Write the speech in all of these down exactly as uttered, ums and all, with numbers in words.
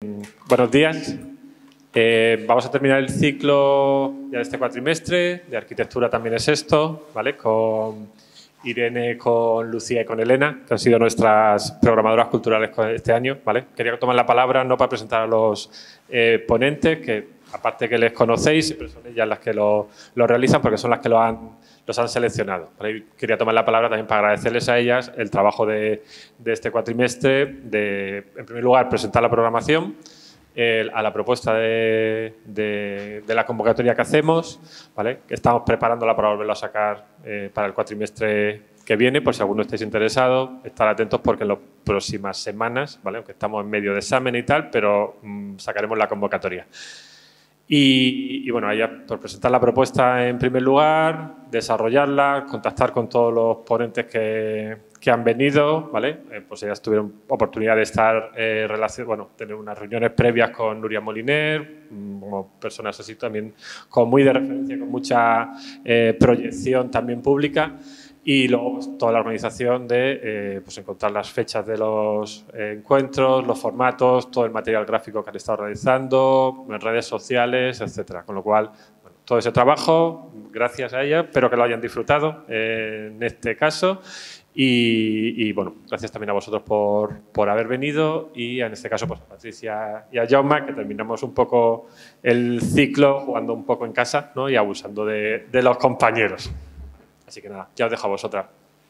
Buenos días. Eh, vamos a terminar el ciclo ya de este cuatrimestre, de arquitectura también es esto, ¿vale? Con Irene, con Lucía y con Elena, que han sido nuestras programadoras culturales este año, ¿vale? Quería tomar la palabra no para presentar a los eh, ponentes, que aparte que les conocéis, siempre son ellas las que lo, lo realizan porque son las que lo han, los han seleccionado. ¿Vale? Quería tomar la palabra también para agradecerles a ellas el trabajo de, de este cuatrimestre, de, en primer lugar, presentar la programación, eh, a la propuesta de, de, de la convocatoria que hacemos, ¿vale? Que estamos preparándola para volverlo a sacar eh, para el cuatrimestre que viene, por si alguno estáis interesados, estar atentos porque en las próximas semanas, ¿vale? Aunque estamos en medio de examen y tal, pero mmm, sacaremos la convocatoria. Y, y bueno, ahí por presentar la propuesta en primer lugar, desarrollarla, contactar con todos los ponentes que, que han venido, ¿vale? Eh, pues ellas tuvieron oportunidad de estar, eh, relacion, bueno, tener unas reuniones previas con Nuria Moliner, como personas así también con muy de referencia, con mucha eh, proyección también pública. Y luego pues, toda la organización de eh, pues, encontrar las fechas de los eh, encuentros, los formatos, todo el material gráfico que han estado realizando, en redes sociales, etcétera. Con lo cual, bueno, todo ese trabajo, gracias a ella, espero que lo hayan disfrutado eh, en este caso. Y, y, bueno, gracias también a vosotros por, por haber venido y en este caso pues, a Patricia y a Jaume, que terminamos un poco el ciclo jugando un poco en casa, ¿no? Y abusando de, de los compañeros. Así que nada, ya os dejo a vosotras.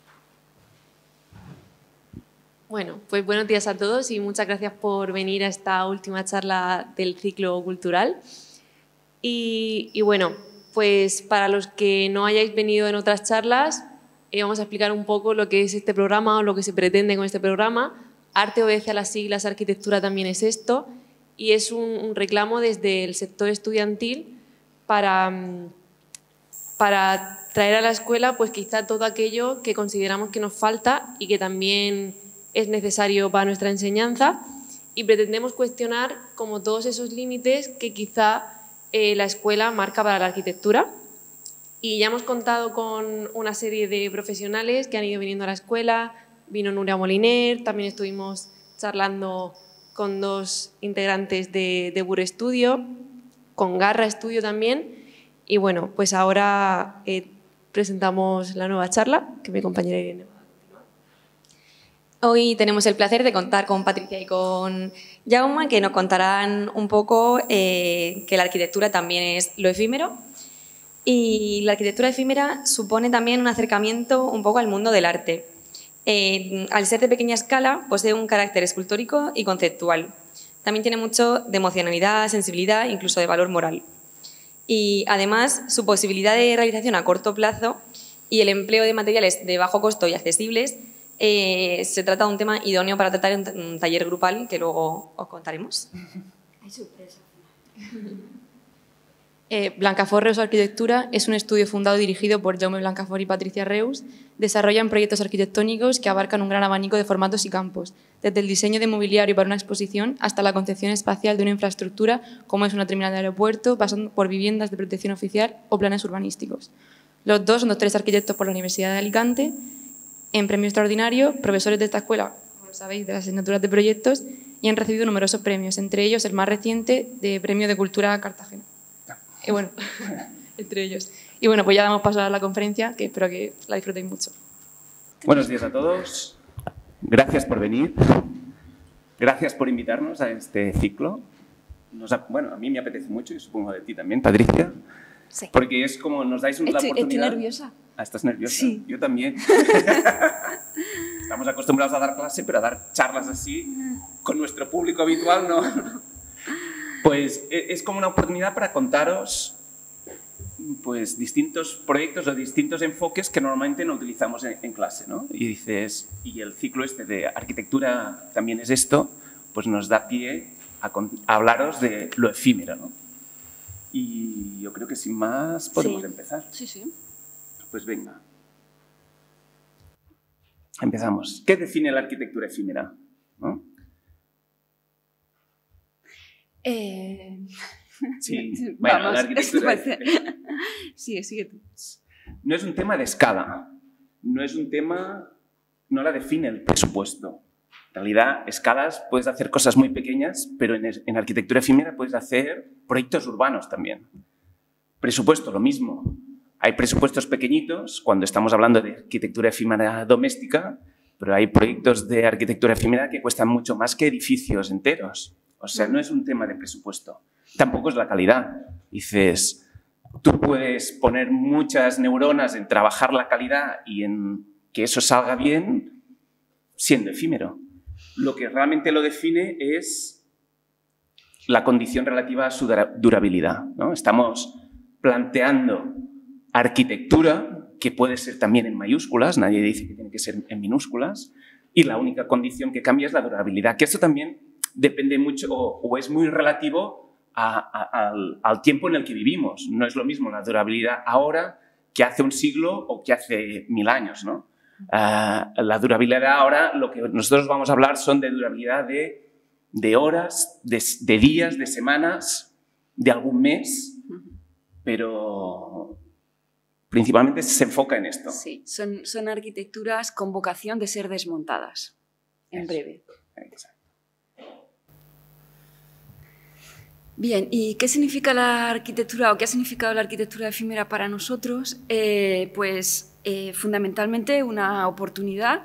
Bueno, pues buenos días a todos y muchas gracias por venir a esta última charla del ciclo cultural. Y, y bueno, pues para los que no hayáis venido en otras charlas, eh, vamos a explicar un poco lo que es este programa o lo que se pretende con este programa. Arte obedece a las siglas, arquitectura también es esto, y es un, un reclamo desde el sector estudiantil para, para traer a la escuela pues quizá todo aquello que consideramos que nos falta y que también es necesario para nuestra enseñanza, y pretendemos cuestionar como todos esos límites que quizá eh, la escuela marca para la arquitectura. Y ya hemos contado con una serie de profesionales que han ido viniendo a la escuela. Vino Nuria Moliner, también estuvimos charlando con dos integrantes de, de Bure Studio, con Garra Studio también. Y bueno, pues ahora eh, presentamos la nueva charla que mi compañera Irene va a continuar. Hoy tenemos el placer de contar con Patricia y con Jaume, que nos contarán un poco eh, que la arquitectura también es lo efímero. Y la arquitectura efímera supone también un acercamiento un poco al mundo del arte. Eh, al ser de pequeña escala, posee un carácter escultórico y conceptual. También tiene mucho de emocionalidad, sensibilidad, incluso de valor moral. Y además, su posibilidad de realización a corto plazo y el empleo de materiales de bajo costo y accesibles, eh, se trata de un tema idóneo para tratar en un taller grupal que luego os contaremos. Hay sorpresa. Eh, Blancafort Reus Arquitectura es un estudio fundado y dirigido por Jaume Blancafort y Patricia Reus. Desarrollan proyectos arquitectónicos que abarcan un gran abanico de formatos y campos, desde el diseño de mobiliario para una exposición hasta la concepción espacial de una infraestructura como es una terminal de aeropuerto, pasando por viviendas de protección oficial o planes urbanísticos. Los dos son doctores arquitectos por la Universidad de Alicante, en premio extraordinario, profesores de esta escuela, como lo sabéis, de las asignaturas de proyectos, y han recibido numerosos premios, entre ellos el más reciente de Premio de Cultura Cartagena. Y bueno, entre ellos. Y bueno, pues ya damos paso a la conferencia, que espero que la disfrutéis mucho. Buenos días a todos. Gracias por venir. Gracias por invitarnos a este ciclo. Nos ha, bueno, a mí me apetece mucho y supongo de ti también, Patricia. Sí. Porque es como nos dais una estoy, oportunidad. Estoy nerviosa. Ah, ¿estás nerviosa? Sí. Yo también. Estamos acostumbrados a dar clase, pero a dar charlas así con nuestro público habitual no. Pues es como una oportunidad para contaros pues, distintos proyectos o distintos enfoques que normalmente no utilizamos en, en clase, ¿no? Y dices, y el ciclo este de arquitectura también es esto, pues nos da pie a, a hablaros de lo efímero, ¿no? Y yo creo que sin más podemos sí. empezar. Sí, sí. Pues venga. Empezamos. ¿Qué define la arquitectura efímera? ¿No? Eh... Sí, bueno, Vamos, la arquitectura es... Sigue, sigue tú. No es un tema de escala, no es un tema, no la define el presupuesto. En realidad, escalas, puedes hacer cosas muy pequeñas, pero en, en arquitectura efímera puedes hacer proyectos urbanos también. Presupuesto, lo mismo. Hay presupuestos pequeñitos cuando estamos hablando de arquitectura efímera doméstica, pero hay proyectos de arquitectura efímera que cuestan mucho más que edificios enteros. O sea, no es un tema de presupuesto. Tampoco es la calidad. Dices, tú puedes poner muchas neuronas en trabajar la calidad y en que eso salga bien siendo efímero. Lo que realmente lo define es la condición relativa a su durabilidad, ¿no? Estamos planteando arquitectura, que puede ser también en mayúsculas, nadie dice que tiene que ser en minúsculas, y la única condición que cambia es la durabilidad, que esto también depende mucho o, o es muy relativo a, a, al, al tiempo en el que vivimos. No es lo mismo la durabilidad ahora que hace un siglo o que hace mil años, ¿no? Uh, la durabilidad ahora, lo que nosotros vamos a hablar son de durabilidad de, de horas, de, de días, de semanas, de algún mes, pero principalmente se enfoca en esto. Sí, son, son arquitecturas con vocación de ser desmontadas, en Eso. breve. Exacto. Bien, ¿y qué significa la arquitectura o qué ha significado la arquitectura efímera para nosotros? Eh, pues eh, fundamentalmente una oportunidad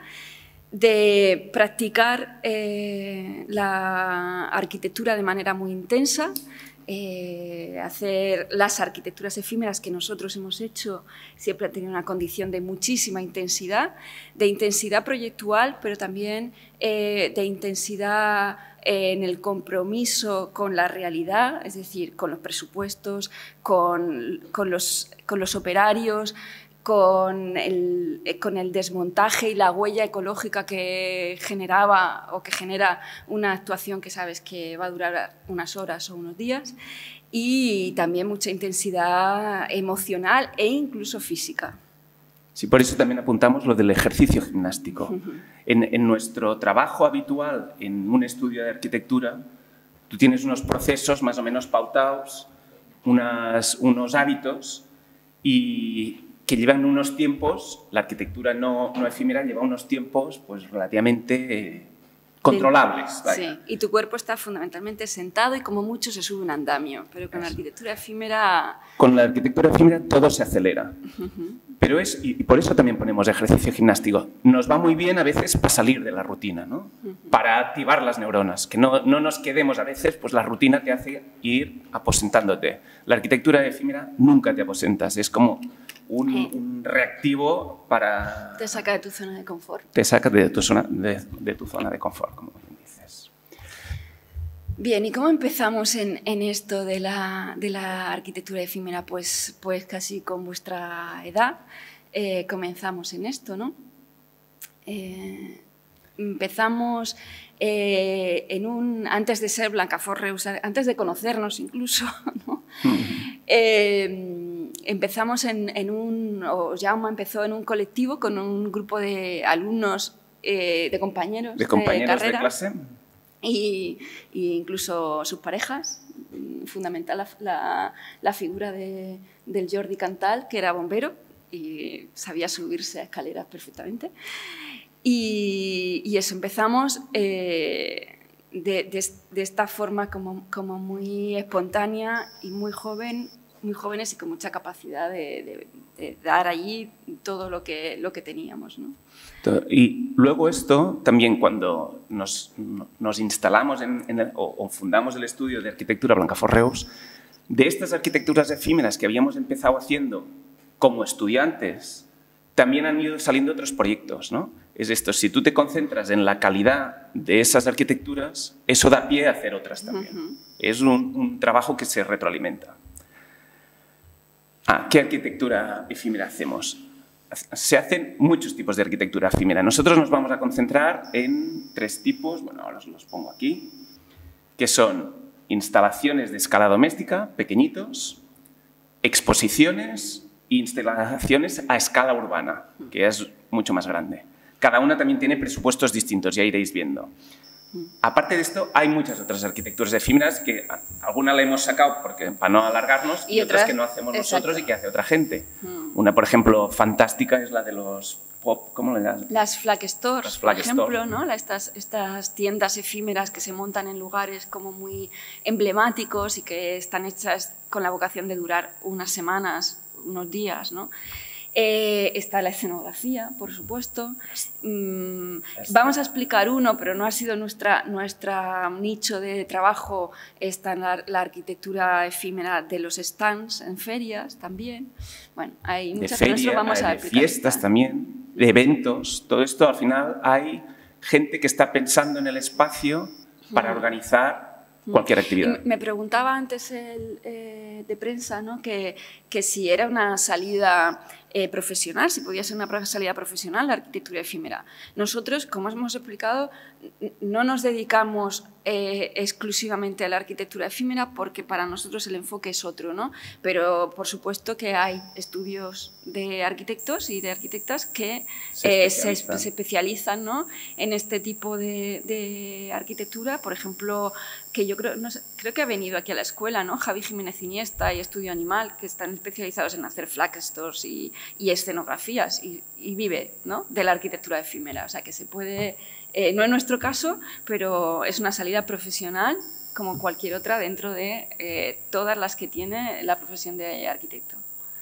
de practicar eh, la arquitectura de manera muy intensa, eh, hacer las arquitecturas efímeras que nosotros hemos hecho siempre ha tenido una condición de muchísima intensidad, de intensidad proyectual, pero también eh, de intensidad en el compromiso con la realidad, es decir, con los presupuestos, con, con, los, con los operarios, con el, con el desmontaje y la huella ecológica que generaba o que genera una actuación que sabes que va a durar unas horas o unos días, y también mucha intensidad emocional e incluso física. Sí, por eso también apuntamos lo del ejercicio gimnástico. Uh-huh. en, en nuestro trabajo habitual en un estudio de arquitectura, tú tienes unos procesos más o menos pautados, unas, unos hábitos y que llevan unos tiempos, la arquitectura no, no efímera lleva unos tiempos pues, relativamente eh, controlables. Sí, y tu cuerpo está fundamentalmente sentado y como mucho se sube un andamio, pero con Eso. la arquitectura efímera... Con la arquitectura efímera todo se acelera. Uh-huh. Pero es, y por eso también ponemos ejercicio gimnástico. Nos va muy bien a veces para salir de la rutina, ¿no? Uh-huh. Para activar las neuronas, que no, no nos quedemos a veces, pues la rutina te hace ir aposentándote. La arquitectura efímera nunca te aposentas, es como un, eh. un reactivo para... Te saca de tu zona de confort. Te saca de tu zona de, de, tu zona de confort, como dices. Bien, ¿y cómo empezamos en, en esto de la, de la arquitectura efímera? Pues, pues casi con vuestra edad eh, comenzamos en esto, ¿no? Eh, empezamos eh, en un, antes de ser Blancafort Reus, antes de conocernos incluso, ¿no? Mm. eh, empezamos en, en un, o Jaume empezó en un colectivo con un grupo de alumnos, eh, de compañeros de, compañeros de carrera. De clase. Y, y incluso sus parejas, fundamental la, la, la figura de, del Jordi Cantal, que era bombero y sabía subirse a escaleras perfectamente. Y, y eso, empezamos eh, de, de, de esta forma como, como muy espontánea y muy joven, muy jóvenes y con mucha capacidad de, de, de dar allí todo lo que, lo que teníamos, ¿no? Y luego esto, también cuando nos, nos instalamos en, en el, o, o fundamos el estudio de arquitectura Blancafort Reus, de estas arquitecturas efímeras que habíamos empezado haciendo como estudiantes, también han ido saliendo otros proyectos, ¿no? Es esto, si tú te concentras en la calidad de esas arquitecturas, eso da pie a hacer otras también. Uh-huh. Es un, un trabajo que se retroalimenta. Ah, ¿qué arquitectura efímera hacemos? Se hacen muchos tipos de arquitectura efímera. Nosotros nos vamos a concentrar en tres tipos, bueno, ahora os los pongo aquí, que son instalaciones de escala doméstica, pequeñitos, exposiciones e instalaciones a escala urbana, que es mucho más grande. Cada una también tiene presupuestos distintos, ya iréis viendo. Aparte de esto, hay muchas otras arquitecturas efímeras que alguna la hemos sacado porque, para no alargarnos y, y otras, otras que no hacemos exacto. nosotros y que hace otra gente. Mm. Una, por ejemplo, fantástica es la de los pop, ¿cómo le llamas? Las flag stores, Las flag por ejemplo, store. ¿no? Estas, estas tiendas efímeras que se montan en lugares como muy emblemáticos y que están hechas con la vocación de durar unas semanas, unos días, ¿no? Eh, está la escenografía, por supuesto. Mm, vamos a explicar uno, pero no ha sido nuestra, nuestra nicho de trabajo. Está en la, la arquitectura efímera de los stands en ferias también. Bueno, hay muchas de cosas que feria, vamos a de explicar. fiestas también, de eventos. Todo esto, al final, hay gente que está pensando en el espacio para organizar cualquier actividad. Me preguntaba antes el eh, de prensa, ¿no? que, que si era una salida eh, profesional, si podía ser una salida profesional la arquitectura efímera. Nosotros, como hemos explicado, no nos dedicamos eh, exclusivamente a la arquitectura efímera porque para nosotros el enfoque es otro, ¿no? Pero por supuesto que hay estudios de arquitectos y de arquitectas que se eh, se, especializan, se especializan, ¿no? en este tipo de, de arquitectura. Por ejemplo, que yo creo, no sé, creo que ha venido aquí a la escuela, ¿no? Javi Jiménez Iniesta y Estudio Animal, que están especializados en hacer flag stores y, y escenografías y, y vive, ¿no? de la arquitectura efímera. O sea, que se puede, eh, no en nuestro caso, pero es una salida profesional como cualquier otra dentro de eh, todas las que tiene la profesión de arquitecto.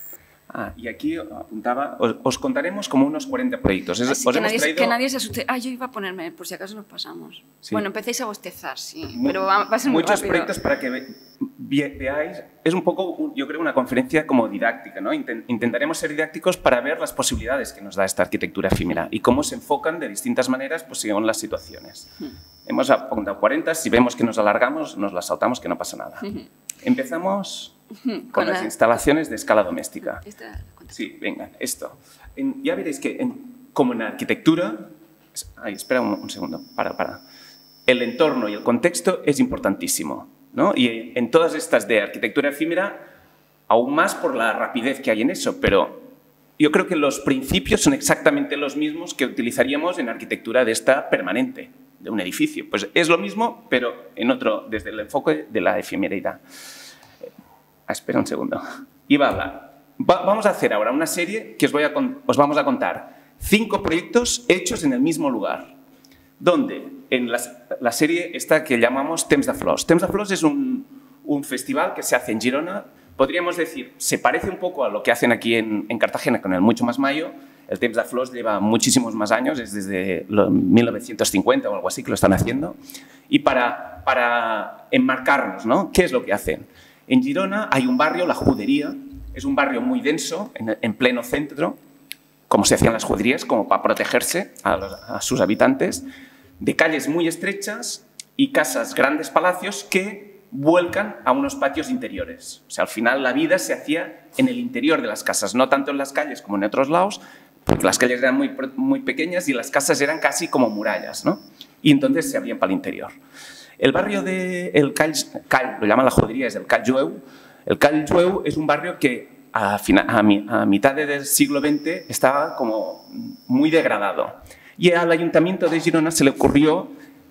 Ah, y aquí apuntaba, os, os contaremos como unos cuarenta proyectos. Es, Así os que, hemos nadie, traído... que nadie se asuste. Ah, yo iba a ponerme, por si acaso nos pasamos. Sí. Bueno, empecéis a bostezar, sí, Mu pero va, va a ser muy muchos rápido. proyectos para que ve ve veáis. Es un poco, yo creo, una conferencia como didáctica, ¿no? Intent intentaremos ser didácticos para ver las posibilidades que nos da esta arquitectura efímera y cómo se enfocan de distintas maneras pues, según las situaciones. Hmm. Hemos apuntado cuarenta, si vemos que nos alargamos, nos las saltamos, que no pasa nada. Hmm. Empezamos con, con las la... instalaciones de escala doméstica. Esta... Sí, venga, esto. En, ya veréis que, en, como en arquitectura... Ay, espera un, un segundo, para, para. El entorno y el contexto es importantísimo, ¿no? Y en todas estas de arquitectura efímera, aún más por la rapidez que hay en eso, pero yo creo que los principios son exactamente los mismos que utilizaríamos en arquitectura de esta permanente, de un edificio. Pues es lo mismo, pero en otro, desde el enfoque de la efemeridad. Ah, espera un segundo. Iba a hablar. Va, vamos a hacer ahora una serie que os, voy a, os vamos a contar cinco proyectos hechos en el mismo lugar, donde en la, la serie esta que llamamos Temps de Flors. Temps de Flors es un, un festival que se hace en Girona. Podríamos decir, se parece un poco a lo que hacen aquí en, en Cartagena con el Mucho Más Mayo. El Temps de Flors lleva muchísimos más años, es desde mil novecientos cincuenta o algo así que lo están haciendo. Y para, para enmarcarnos, ¿no? ¿Qué es lo que hacen? En Girona hay un barrio, la Judería, es un barrio muy denso, en, en pleno centro, como se hacían las juderías, como para protegerse a, los, a sus habitantes, de calles muy estrechas y casas, grandes palacios que vuelcan a unos patios interiores. O sea, al final la vida se hacía en el interior de las casas, no tanto en las calles como en otros lados, porque las calles eran muy, muy pequeñas y las casas eran casi como murallas, ¿no? Y entonces se abrían para el interior. El barrio de el Call, Call, lo llaman la judería, es el Call Jueu. El Call Jueu es un barrio que a, final, a, mi, a mitad del siglo veinte estaba como muy degradado. Y al Ayuntamiento de Girona se le ocurrió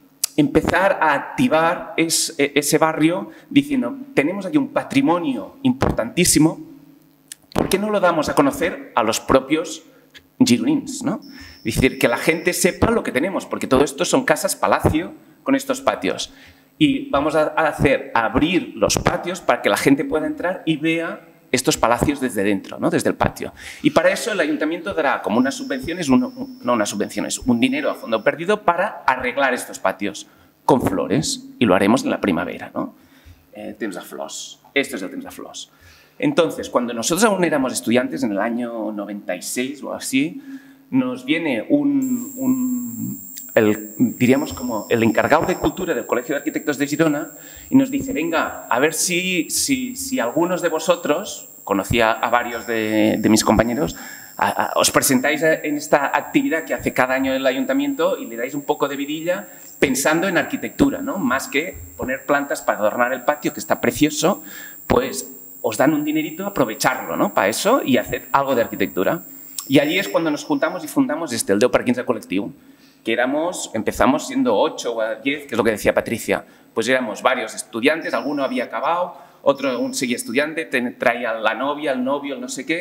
empezar a activar es, ese barrio diciendo, tenemos aquí un patrimonio importantísimo, ¿por qué no lo damos a conocer a los propios gironins, ¿no? Es decir, que la gente sepa lo que tenemos, porque todo esto son casas palacio con estos patios. Y vamos a hacer abrir los patios para que la gente pueda entrar y vea estos palacios desde dentro, ¿no? Desde el patio. Y para eso el ayuntamiento dará como unas subvenciones, un, no unas subvenciones, un dinero a fondo perdido para arreglar estos patios con flores. Y lo haremos en la primavera, ¿no? Eh, Temps de Flors. Esto es el Temps de Flors. Entonces, cuando nosotros aún éramos estudiantes, en el año noventa y seis o así, nos viene un, un el, diríamos como el encargado de cultura del Colegio de Arquitectos de Girona y nos dice, venga, a ver si, si, si algunos de vosotros, conocía a varios de, de mis compañeros, a, a, os presentáis en esta actividad que hace cada año el ayuntamiento y le dais un poco de vidilla pensando en arquitectura, ¿no? Más que poner plantas para adornar el patio, que está precioso, pues os dan un dinerito, aprovecharlo, ¿no? Para eso y hacer algo de arquitectura. Y allí es cuando nos juntamos y fundamos este, el Deu per quinze Colectivo, que éramos, empezamos siendo ocho o diez, que es lo que decía Patricia, pues éramos varios estudiantes, alguno había acabado, otro aún seguía estudiante, traía la novia, el novio, el no sé qué,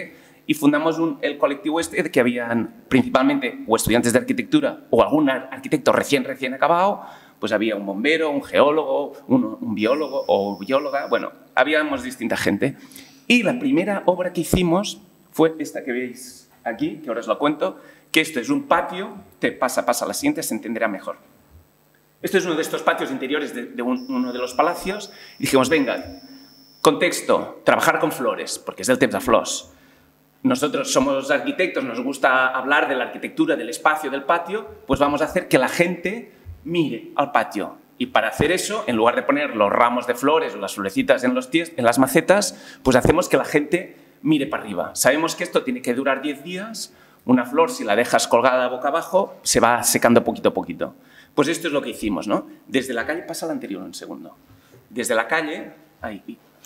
y fundamos un, el colectivo este de que habían principalmente o estudiantes de arquitectura o algún arquitecto recién, recién acabado, pues había un bombero, un geólogo, un, un biólogo o bióloga, bueno, habíamos distinta gente. Y la primera obra que hicimos fue esta que veis aquí, que ahora os lo cuento, que esto es un patio, te pasa, pasa a la siguiente, se entenderá mejor. Esto es uno de estos patios interiores de, de un, uno de los palacios y dijimos, venga, contexto, trabajar con flores, porque es del temps de flors. Nosotros somos arquitectos, nos gusta hablar de la arquitectura, del espacio, del patio, pues vamos a hacer que la gente mire al patio. Y para hacer eso, en lugar de poner los ramos de flores o las florecitas en, los tíos, en las macetas, pues hacemos que la gente mire para arriba. Sabemos que esto tiene que durar diez días, una flor, si la dejas colgada boca abajo, se va secando poquito a poquito. Pues esto es lo que hicimos, ¿no? Desde la calle, pasa la anterior un segundo. Desde la calle, ahí.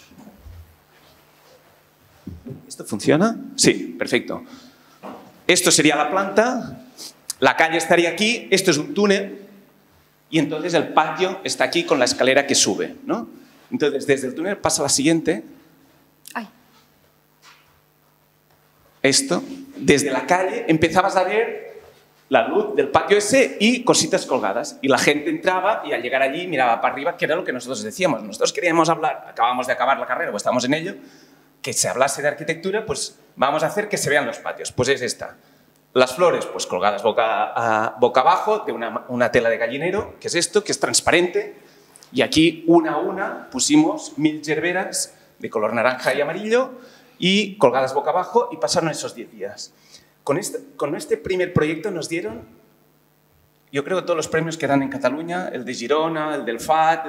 ¿Esto funciona? Sí, perfecto. Esto sería la planta, la calle estaría aquí, esto es un túnel y entonces el patio está aquí con la escalera que sube, ¿no? Entonces, desde el túnel pasa la siguiente. Ay. Esto, desde la calle empezabas a ver la luz del patio ese y cositas colgadas. Y la gente entraba y al llegar allí miraba para arriba, que era lo que nosotros decíamos. Nosotros queríamos hablar, acabamos de acabar la carrera o estábamos en ello, que se hablase de arquitectura, pues vamos a hacer que se vean los patios. Pues es esta. Las flores, pues colgadas boca, a, boca abajo de una, una tela de gallinero, que es esto, que es transparente. Y aquí, una a una, pusimos mil gerberas de color naranja y amarillo y colgadas boca abajo y pasaron esos diez días. Con este, con este primer proyecto nos dieron, yo creo que todos los premios que dan en Cataluña, el de Girona, el del F A T,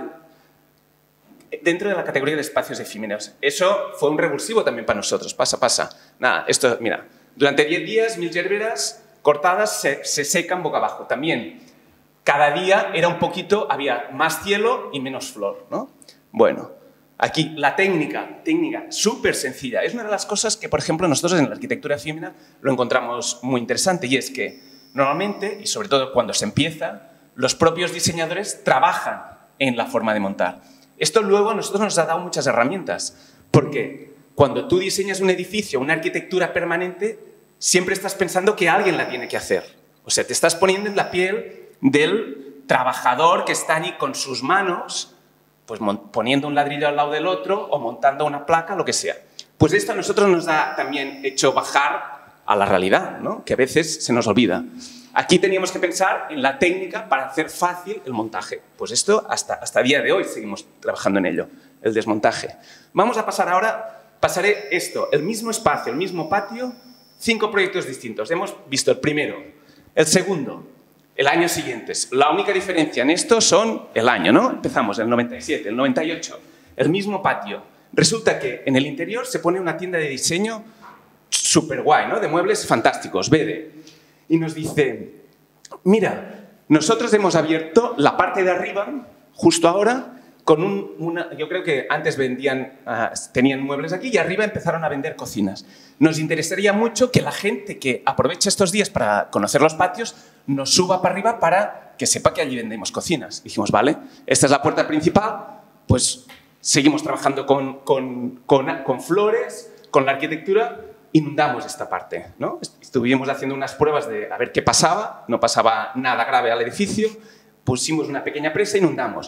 el, dentro de la categoría de espacios efímeros. Eso fue un revulsivo también para nosotros. Pasa, pasa. Nada, esto, mira, durante diez días, mil gerberas cortadas se, se secan boca abajo. También, cada día era un poquito, había más cielo y menos flor, ¿no? Bueno, aquí la técnica, técnica súper sencilla. Es una de las cosas que, por ejemplo, nosotros en la arquitectura efímera lo encontramos muy interesante y es que normalmente, y sobre todo cuando se empieza, los propios diseñadores trabajan en la forma de montar. Esto luego a nosotros nos ha dado muchas herramientas, porque cuando tú diseñas un edificio, una arquitectura permanente, siempre estás pensando que alguien la tiene que hacer. O sea, te estás poniendo en la piel del trabajador que está ahí con sus manos, pues poniendo un ladrillo al lado del otro o montando una placa, lo que sea. Pues esto a nosotros nos ha también hecho bajar a la realidad, ¿no? Que a veces se nos olvida. Aquí teníamos que pensar en la técnica para hacer fácil el montaje. Pues esto hasta, hasta el día de hoy seguimos trabajando en ello, el desmontaje. Vamos a pasar ahora, pasaré esto, el mismo espacio, el mismo patio, cinco proyectos distintos. Hemos visto el primero, el segundo, el año siguiente. La única diferencia en esto son el año, ¿no? Empezamos en el noventa y siete, el noventa y ocho, el mismo patio. Resulta que en el interior se pone una tienda de diseño súper guay, ¿no? De muebles fantásticos, Bede. Y nos dice, mira, nosotros hemos abierto la parte de arriba, justo ahora, con un, una, yo creo que antes vendían, uh, tenían muebles aquí y arriba empezaron a vender cocinas. Nos interesaría mucho que la gente que aproveche estos días para conocer los patios nos suba para arriba para que sepa que allí vendemos cocinas. Dijimos, vale, esta es la puerta principal, pues seguimos trabajando con, con, con, con flores, con la arquitectura, inundamos esta parte, ¿no? Estuvimos haciendo unas pruebas de a ver qué pasaba, no pasaba nada grave al edificio, pusimos una pequeña presa e inundamos.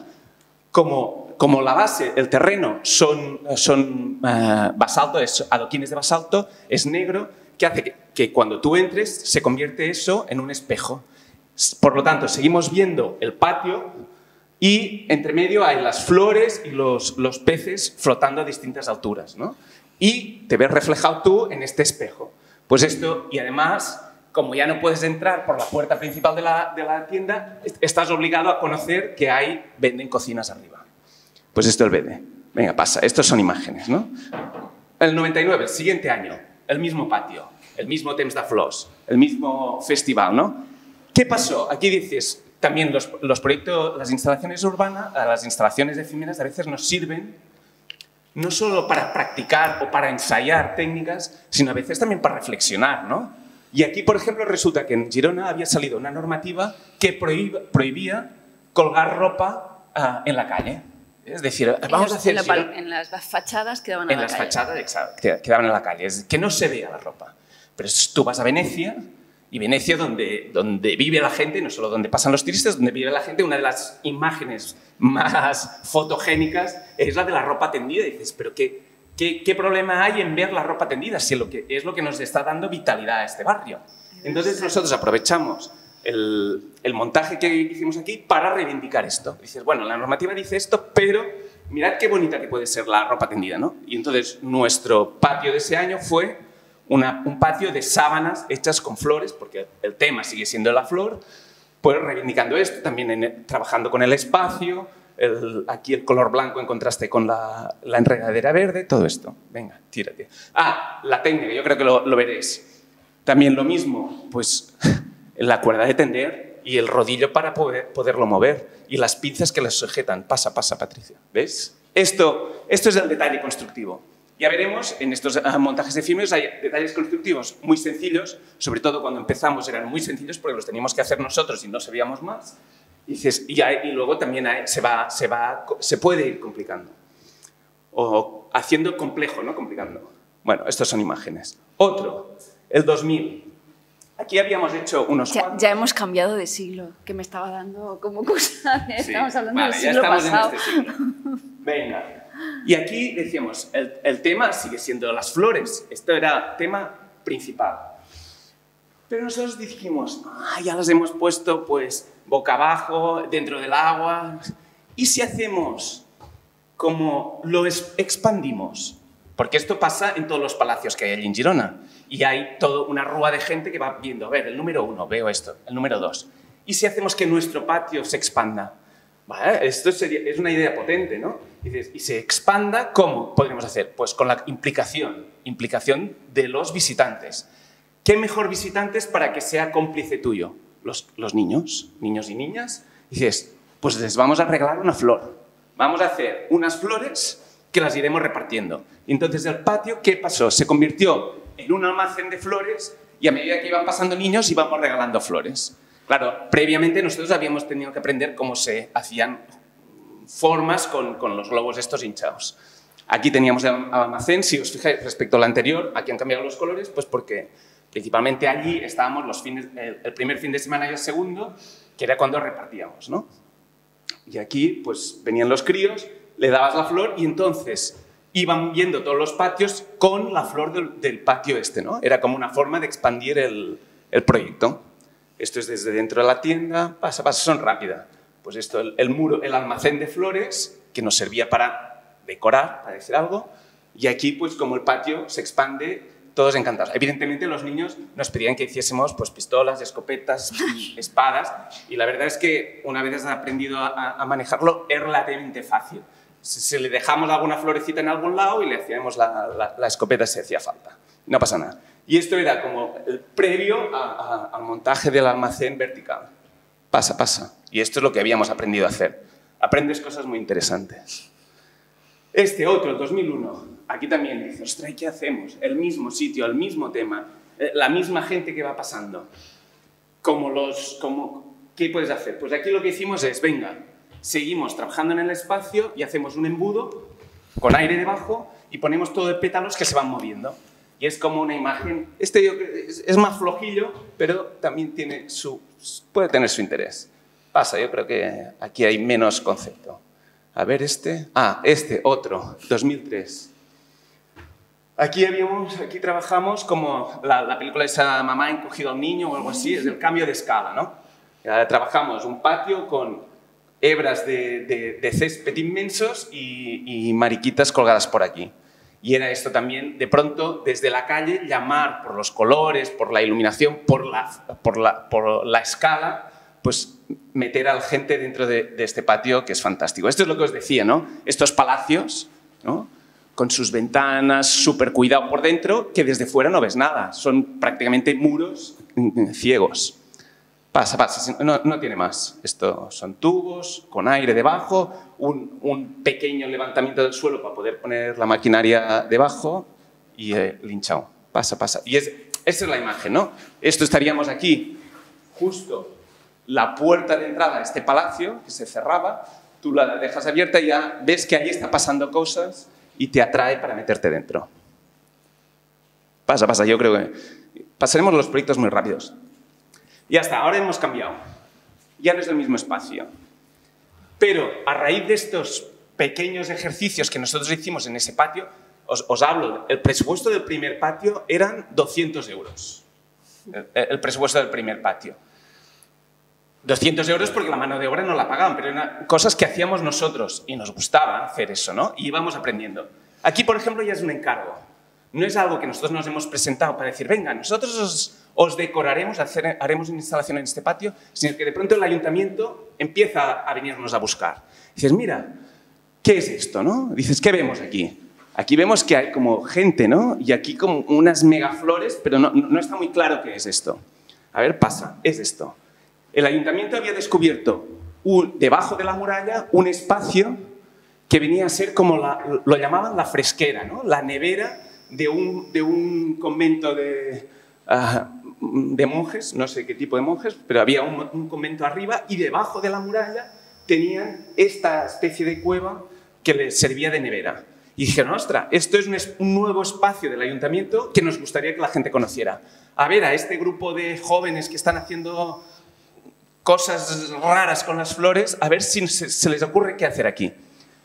Como, como la base, el terreno, son, son uh, basalto, es adoquines de basalto, es negro, que hace que, que cuando tú entres se convierte eso en un espejo. Por lo tanto, seguimos viendo el patio y entre medio hay las flores y los, los peces flotando a distintas alturas, ¿no? Y te ves reflejado tú en este espejo. Pues esto, y además, como ya no puedes entrar por la puerta principal de la, de la tienda, estás obligado a conocer que hay, venden cocinas arriba. Pues esto es el B D. Venga, pasa. Estos son imágenes, ¿no? El noventa y nueve, el siguiente año, el mismo patio, el mismo Temps de Flors, el mismo festival, ¿no? ¿Qué pasó? Aquí dices, también los, los proyectos, las instalaciones urbanas, las instalaciones efímeras a veces nos sirven no solo para practicar o para ensayar técnicas, sino a veces también para reflexionar, ¿no? Y aquí, por ejemplo, resulta que en Girona había salido una normativa que prohibía, prohibía colgar ropa uh, en la calle. Es decir, vamos a hacer... En, la, en las fachadas que daban a en la las calle. fachadas, exacto, que daban a la calle. Es que no se vea la ropa. Pero tú vas a Venecia, y Venecia donde, donde vive la gente, no solo donde pasan los turistas, donde vive la gente, una de las imágenes más fotogénicas es la de la ropa tendida. Y dices, pero ¿qué, qué, qué problema hay en ver la ropa tendida? Si lo que, es lo que nos está dando vitalidad a este barrio. Entonces nosotros aprovechamos el, el montaje que hicimos aquí para reivindicar esto. Dices, bueno, la normativa dice esto, pero mirad qué bonita que puede ser la ropa tendida, ¿no? Y entonces nuestro patio de ese año fue una, un patio de sábanas hechas con flores, porque el tema sigue siendo la flor, pues reivindicando esto, también en, trabajando con el espacio, el, aquí el color blanco en contraste con la, la enredadera verde, todo esto. Venga, tírate. Ah, la técnica, yo creo que lo, lo veréis. También lo mismo, pues la cuerda de tender y el rodillo para poder, poderlo mover y las pinzas que le sujetan. Pasa, pasa, Patricia. ¿Ves? Esto, esto es el detalle constructivo. Ya veremos, en estos montajes efímeros hay detalles constructivos muy sencillos, sobre todo cuando empezamos eran muy sencillos porque los teníamos que hacer nosotros y no sabíamos más. Y, dices, y, hay, y luego también hay, se, va, se, va, se puede ir complicando. O haciendo complejo, no complicando. Bueno, estas son imágenes. Otro. El dos mil. Aquí habíamos hecho unos ya, ya hemos cambiado de siglo, que me estaba dando como cosa. Sí, estamos hablando vale, del siglo ya estamos pasado. En este siglo. Venga. Y aquí decíamos, el, el tema sigue siendo las flores. Esto era tema principal. Pero nosotros dijimos, ah, ya las hemos puesto pues boca abajo, dentro del agua. ¿Y si hacemos como lo expandimos? Porque esto pasa en todos los palacios que hay allí en Girona. Y hay toda una rúa de gente que va viendo, a ver, el número uno, veo esto, el número dos. ¿Y si hacemos que nuestro patio se expanda? ¿Vale? Esto sería, es una idea potente, ¿no? Y, dices, ¿y se expanda cómo podríamos hacer? Pues con la implicación, implicación de los visitantes. ¿Qué mejor visitantes para que sea cómplice tuyo? Los, los niños, niños y niñas. Y dices, pues les vamos a regalar una flor. Vamos a hacer unas flores que las iremos repartiendo. Y entonces el patio, ¿qué pasó? Se convirtió en un almacén de flores y a medida que iban pasando niños íbamos regalando flores. Claro, previamente nosotros habíamos tenido que aprender cómo se hacían formas con, con los globos estos hinchados. Aquí teníamos el almacén, si os fijáis respecto al anterior, aquí han cambiado los colores, pues porque principalmente allí estábamos los fines, el, el primer fin de semana y el segundo, que era cuando repartíamos, ¿no? Y aquí pues venían los críos, le dabas la flor y entonces iban viendo todos los patios con la flor del, del patio este, ¿no? Era como una forma de expandir el, el proyecto. Esto es desde dentro de la tienda, pasa, pasa, son rápidas. Pues esto, el, el muro, el almacén de flores, que nos servía para decorar, para decir algo, y aquí, pues como el patio se expande, todos encantados. Evidentemente, los niños nos pedían que hiciésemos pues, pistolas, escopetas, espadas, y la verdad es que una vez has aprendido a, a manejarlo, es relativamente fácil. Si, si le dejamos alguna florecita en algún lado y le hacíamos la, la, la escopeta si hacía falta. No pasa nada. Y esto era como el previo a, a, al montaje del almacén vertical. Pasa, pasa. Y esto es lo que habíamos aprendido a hacer. Aprendes cosas muy interesantes. Este otro, el dos mil uno, aquí también dices, ostras, ¿qué hacemos? El mismo sitio, el mismo tema, la misma gente que va pasando. Como los, como, ¿qué puedes hacer? Pues aquí lo que hicimos es, venga, seguimos trabajando en el espacio y hacemos un embudo con aire debajo y ponemos todo de pétalos que se van moviendo. Y es como una imagen, este yo creo, es, es más flojillo, pero también tiene su, puede tener su interés. Pasa, yo creo que aquí hay menos concepto. A ver este, ah, este, otro, dos mil tres. Aquí, habíamos, aquí trabajamos como la, la película de esa mamá encogido al niño o algo así, es el cambio de escala, ¿no? Ya trabajamos un patio con hebras de, de, de césped inmensos y, y mariquitas colgadas por aquí. Y era esto también, de pronto, desde la calle, llamar por los colores, por la iluminación, por la, por la, por la escala, pues meter a la gente dentro de, de este patio, que es fantástico. Esto es lo que os decía, ¿no? Estos palacios, ¿no? Con sus ventanas, súper cuidado por dentro, que desde fuera no ves nada. Son prácticamente muros ciegos. Pasa, pasa, no, no tiene más. Esto son tubos, con aire debajo, un, un pequeño levantamiento del suelo para poder poner la maquinaria debajo y eh, linchado. Pasa, pasa. Y es, esta es la imagen, ¿no? Esto estaríamos aquí, justo la puerta de entrada a este palacio, que se cerraba. tú la dejas abierta y ya ves que allí está pasando cosas y te atrae para meterte dentro. Pasa, pasa, yo creo que pasaremos los proyectos muy rápidos. Ya está, ahora hemos cambiado. Ya no es el mismo espacio. Pero a raíz de estos pequeños ejercicios que nosotros hicimos en ese patio, os, os hablo, el presupuesto del primer patio eran doscientos euros. El, el presupuesto del primer patio. doscientos euros porque la mano de obra no la pagaban, pero eran cosas que hacíamos nosotros y nos gustaba hacer eso, ¿no? Y íbamos aprendiendo. Aquí, por ejemplo, ya es un encargo. No es algo que nosotros nos hemos presentado para decir, venga, nosotros os, os decoraremos, hacer, haremos una instalación en este patio, sino que de pronto el ayuntamiento empieza a venirnos a buscar. Dices, mira, ¿qué es esto, no? Dices, ¿qué vemos aquí? Aquí vemos que hay como gente, ¿no? Y aquí como unas megaflores, pero no, no está muy claro qué es esto. A ver, pasa, es esto. El ayuntamiento había descubierto un, debajo de la muralla un espacio que venía a ser como la, lo llamaban la fresquera, ¿no? La nevera de un, de un convento de, uh, de monjes, no sé qué tipo de monjes, pero había un, un convento arriba y debajo de la muralla tenían esta especie de cueva que les servía de nevera. Y dijeron, ostras, esto es un, un nuevo espacio del ayuntamiento que nos gustaría que la gente conociera. A ver, a este grupo de jóvenes que están haciendo cosas raras con las flores, a ver si se, se les ocurre qué hacer aquí.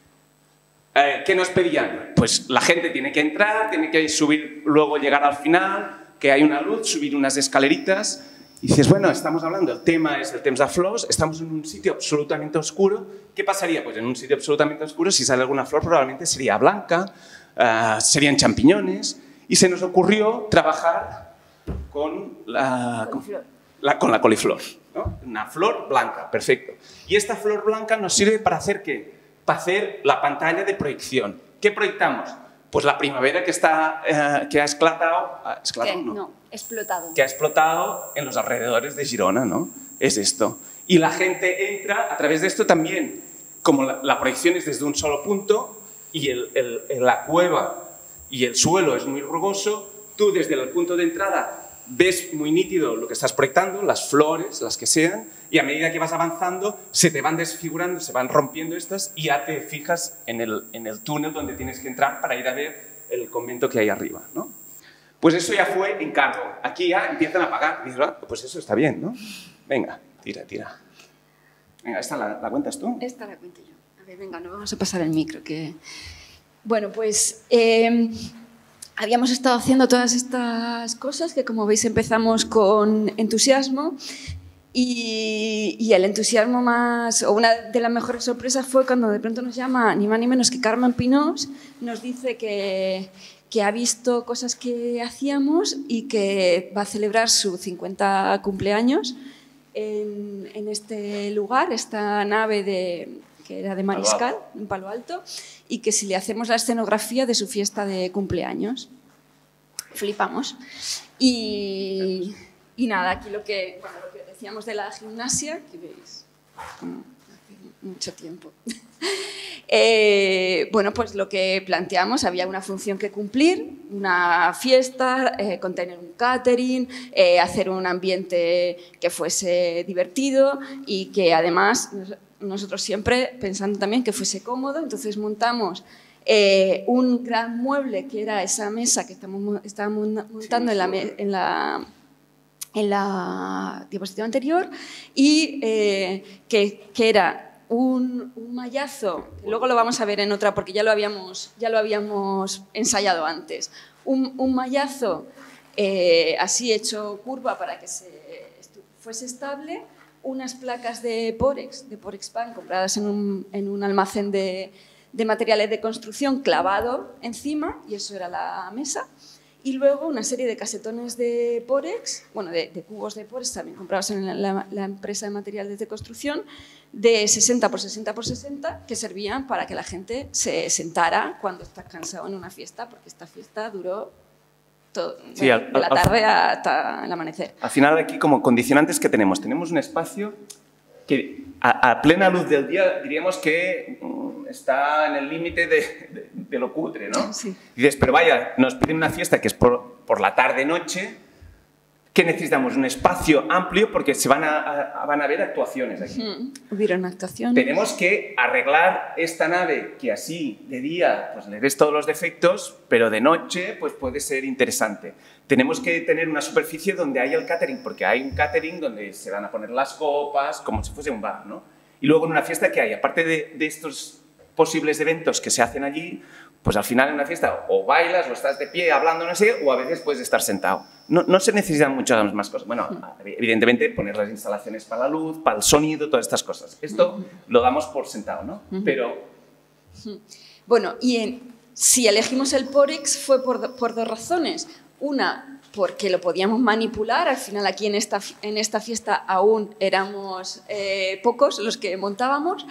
Eh, ¿Qué nos pedían? Pues la gente tiene que entrar, tiene que subir, luego llegar al final, que hay una luz, subir unas escaleritas. Y dices, bueno, estamos hablando, el tema es el temps de flors, estamos en un sitio absolutamente oscuro. ¿Qué pasaría? Pues en un sitio absolutamente oscuro, si sale alguna flor, probablemente sería blanca, uh, serían champiñones. Y se nos ocurrió trabajar con la, con la, con la coliflor, ¿no? Una flor blanca, perfecto. Y esta flor blanca nos sirve para hacer ¿qué? Para hacer la pantalla de proyección. ¿Qué proyectamos? Pues la primavera que, está, eh, que ha esclatado, esclatado no, no, explotado. Que ha explotado en los alrededores de Girona, ¿no? Es esto. Y la gente entra a través de esto también. Como la, la proyección es desde un solo punto y el, el, la cueva y el suelo es muy rugoso, tú desde el punto de entrada ves muy nítido lo que estás proyectando, las flores, las que sean, y a medida que vas avanzando se te van desfigurando, se van rompiendo estas y ya te fijas en el, en el túnel donde tienes que entrar para ir a ver el convento que hay arriba, ¿no? Pues eso ya fue encargo. Aquí ya empiezan a pagar. Dices, ah, pues eso está bien, ¿no? Venga, tira, tira. Venga, ¿esta la, la cuentas tú? Esta la cuento yo. A ver, venga, nos vamos a pasar el micro. Que... Bueno, pues... Eh... Habíamos estado haciendo todas estas cosas que, como veis, empezamos con entusiasmo y, y el entusiasmo más, o una de las mejores sorpresas fue cuando de pronto nos llama ni más ni menos que Carmen Pinós, nos dice que, que ha visto cosas que hacíamos y que va a celebrar su cincuenta cumpleaños en, en este lugar, esta nave de... que era de Mariscal, en Palo Alto, y que si le hacemos la escenografía de su fiesta de cumpleaños. Flipamos. Y, y nada, aquí lo que, bueno, lo que decíamos de la gimnasia, que veis, como hace mucho tiempo. eh, bueno, pues lo que planteamos, había una función que cumplir, una fiesta, eh, contener un catering, eh, hacer un ambiente que fuese divertido y que además... nosotros siempre pensando también que fuese cómodo, entonces montamos eh, un gran mueble que era esa mesa que estamos, estábamos montando en la, en la, en la diapositiva anterior y eh, que, que era un, un mallazo, luego lo vamos a ver en otra porque ya lo habíamos, ya lo habíamos ensayado antes, un, un mallazo eh, así hecho curva para que se fuese estable, unas placas de Porex, de Porexpan, compradas en un, en un almacén de, de materiales de construcción clavado encima, y eso era la mesa, y luego una serie de casetones de Porex, bueno, de, de cubos de Porex también comprados en la, la, la empresa de materiales de construcción, de sesenta por sesenta por sesenta, que servían para que la gente se sentara cuando está cansado en una fiesta, porque esta fiesta duró todo, sí, de, al, de la tarde al, hasta el amanecer. Al final aquí como condicionantes que tenemos, tenemos un espacio que a, a plena luz del día diríamos que um, está en el límite de, de, de lo cutre, ¿no? Sí. Y dices, pero vaya, nos piden una fiesta que es por, por la tarde-noche, ¿Qué necesitamos? Un espacio amplio porque se van a, a, van a ver actuaciones aquí. Mm, hubieron actuaciones. Tenemos que arreglar esta nave que así de día pues, le ves todos los defectos, pero de noche pues, puede ser interesante. Tenemos que tener una superficie donde haya el catering, porque hay un catering donde se van a poner las copas, como si fuese un bar, ¿no? Y luego en una fiesta que hay, aparte de, de estos posibles eventos que se hacen allí, pues al final en una fiesta o bailas o estás de pie hablando, no sé, o a veces puedes estar sentado. No, no se necesitan muchas más cosas. Bueno, evidentemente poner las instalaciones para la luz, para el sonido, todas estas cosas. Esto lo damos por sentado, ¿no? Pero... Bueno, y en, si elegimos el Porex fue por, por dos razones. Una, porque lo podíamos manipular. Al final aquí en esta, en esta fiesta aún éramos eh, pocos los que montábamos.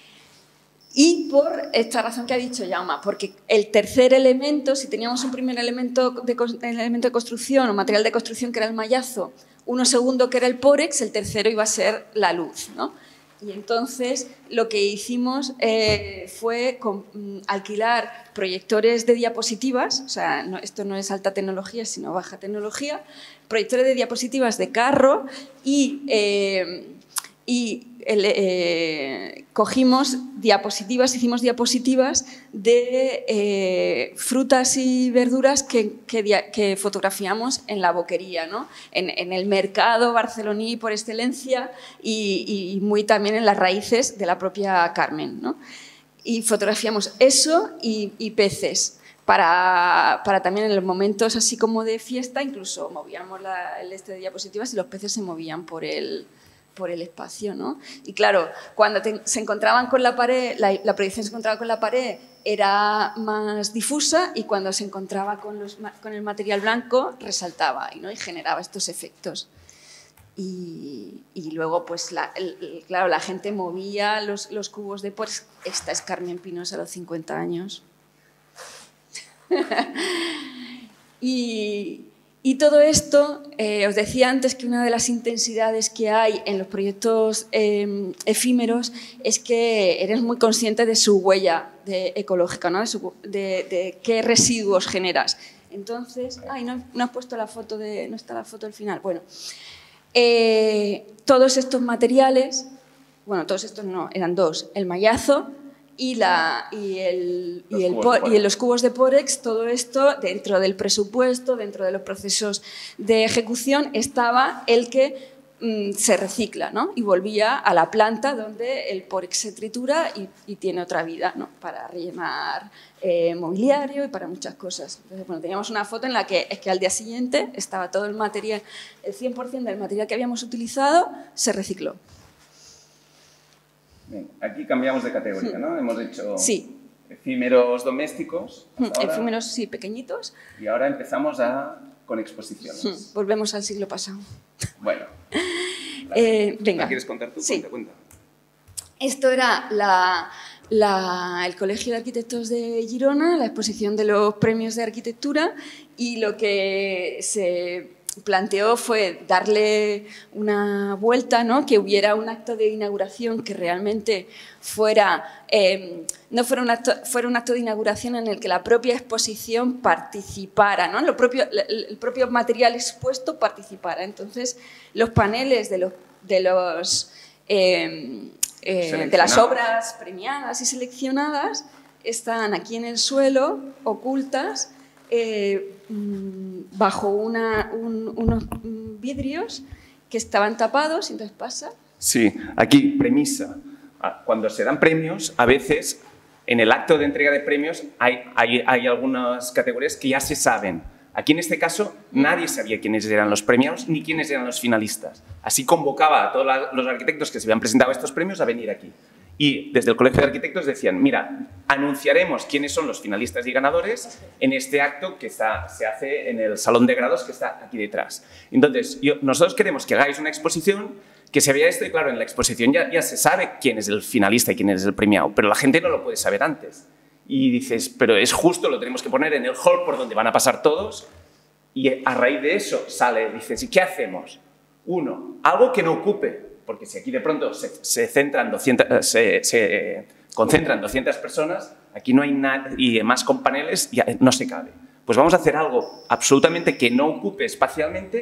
Y por esta razón que ha dicho Jaume, porque el tercer elemento, si teníamos un primer elemento de, elemento de construcción o material de construcción que era el mallazo, uno segundo que era el Porex, el tercero iba a ser la luz, ¿no? Y entonces lo que hicimos eh, fue con, mm, alquilar proyectores de diapositivas, o sea, no, esto no es alta tecnología, sino baja tecnología, proyectores de diapositivas de carro y... Eh, y el, eh, cogimos diapositivas, hicimos diapositivas de eh, frutas y verduras que, que, que fotografiamos en la boquería, ¿no? en, en el mercado barceloní por excelencia y, y muy también en las raíces de la propia Carmen, ¿no? Y fotografiamos eso y, y peces. Para, para también en los momentos así como de fiesta, incluso movíamos la, el este de diapositivas y los peces se movían por el... por el espacio, ¿no? Y claro, cuando te, se encontraban con la pared, la, la proyección se encontraba con la pared era más difusa y cuando se encontraba con, los, con el material blanco resaltaba, ¿no? Y generaba estos efectos. Y, y luego, pues, la, el, el, claro, la gente movía los, los cubos de Porex. Esta es Carmen Pinos a los cincuenta años. y... Y todo esto, eh, os decía antes que una de las intensidades que hay en los proyectos eh, efímeros es que eres muy consciente de su huella de, ecológica, ¿no? de, su, de, de qué residuos generas. Entonces, ay, no, no has puesto la foto de, no está la foto al final. Bueno, eh, todos estos materiales, bueno, todos estos no, eran dos, el mallazo y, la, y, el, y, el, y los cubos de Porex, todo esto dentro del presupuesto, dentro de los procesos de ejecución, estaba el que mm, se recicla, ¿no? Y volvía a la planta donde el Porex se tritura y, y tiene otra vida, ¿no? Para rellenar eh, mobiliario y para muchas cosas. Entonces, bueno, teníamos una foto en la que es que al día siguiente estaba todo el material, el cien por cien del material que habíamos utilizado se recicló. Bien, aquí cambiamos de categoría, ¿no? Hemos hecho sí. efímeros domésticos. Efímeros, sí, pequeñitos. Y ahora empezamos a, con exposiciones. Volvemos al siglo pasado. Bueno. eh, venga. ¿La quieres contar tú? Sí. Cuenta, cuenta. Esto era la, la, el Colegio de Arquitectos de Girona, la exposición de los premios de arquitectura, y lo que se planteó fue darle una vuelta, ¿no? Que hubiera un acto de inauguración que realmente fuera, eh, no fuera un, acto, fuera un acto de inauguración en el que la propia exposición participara, ¿no? Lo propio, el propio material expuesto participara. Entonces, los paneles de los, de, los, eh, eh, de las obras premiadas y seleccionadas están aquí en el suelo, ocultas, eh, bajo una, un, unos vidrios que estaban tapados y entonces pasa. Sí, aquí premisa. Cuando se dan premios, a veces en el acto de entrega de premios hay, hay, hay algunas categorías que ya se saben. Aquí en este caso nadie sabía quiénes eran los premiados ni quiénes eran los finalistas. Así convocaba a todos los arquitectos que se habían presentado a estos premios a venir aquí. Y desde el Colegio de Arquitectos decían, mira, anunciaremos quiénes son los finalistas y ganadores en este acto que está, se hace en el salón de grados que está aquí detrás. Entonces, yo, nosotros queremos que hagáis una exposición que se vea esto y claro, en la exposición ya, ya se sabe quién es el finalista y quién es el premiado, pero la gente no lo puede saber antes. Y dices, pero es justo, lo tenemos que poner en el hall por donde van a pasar todos y a raíz de eso sale, dices, ¿y qué hacemos? Uno, algo que no ocupe. Porque si aquí de pronto se, se, centran doscientas, se, se concentran doscientas personas, aquí no hay nada, y además con paneles ya no se cabe. Pues vamos a hacer algo absolutamente que no ocupe espacialmente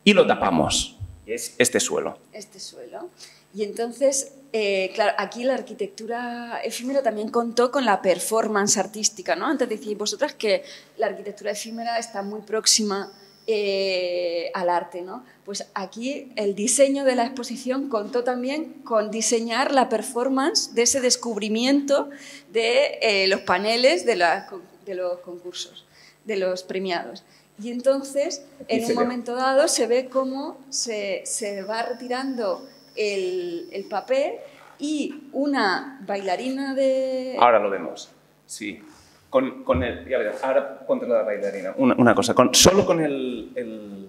y lo tapamos. Y es este suelo. Este suelo. Y entonces, eh, claro, aquí la arquitectura efímera también contó con la performance artística, ¿no? Antes decíais vosotras que la arquitectura efímera está muy próxima eh, al arte, ¿no? Pues aquí el diseño de la exposición contó también con diseñar la performance de ese descubrimiento de eh, los paneles de, la, de los concursos, de los premiados. Y entonces, en un momento dado, se ve cómo se, se va retirando el, el papel y una bailarina de... Ahora lo vemos, sí. Con, con el, ya verás, ahora contra la bailarina. Una, una cosa, con, solo con el, el,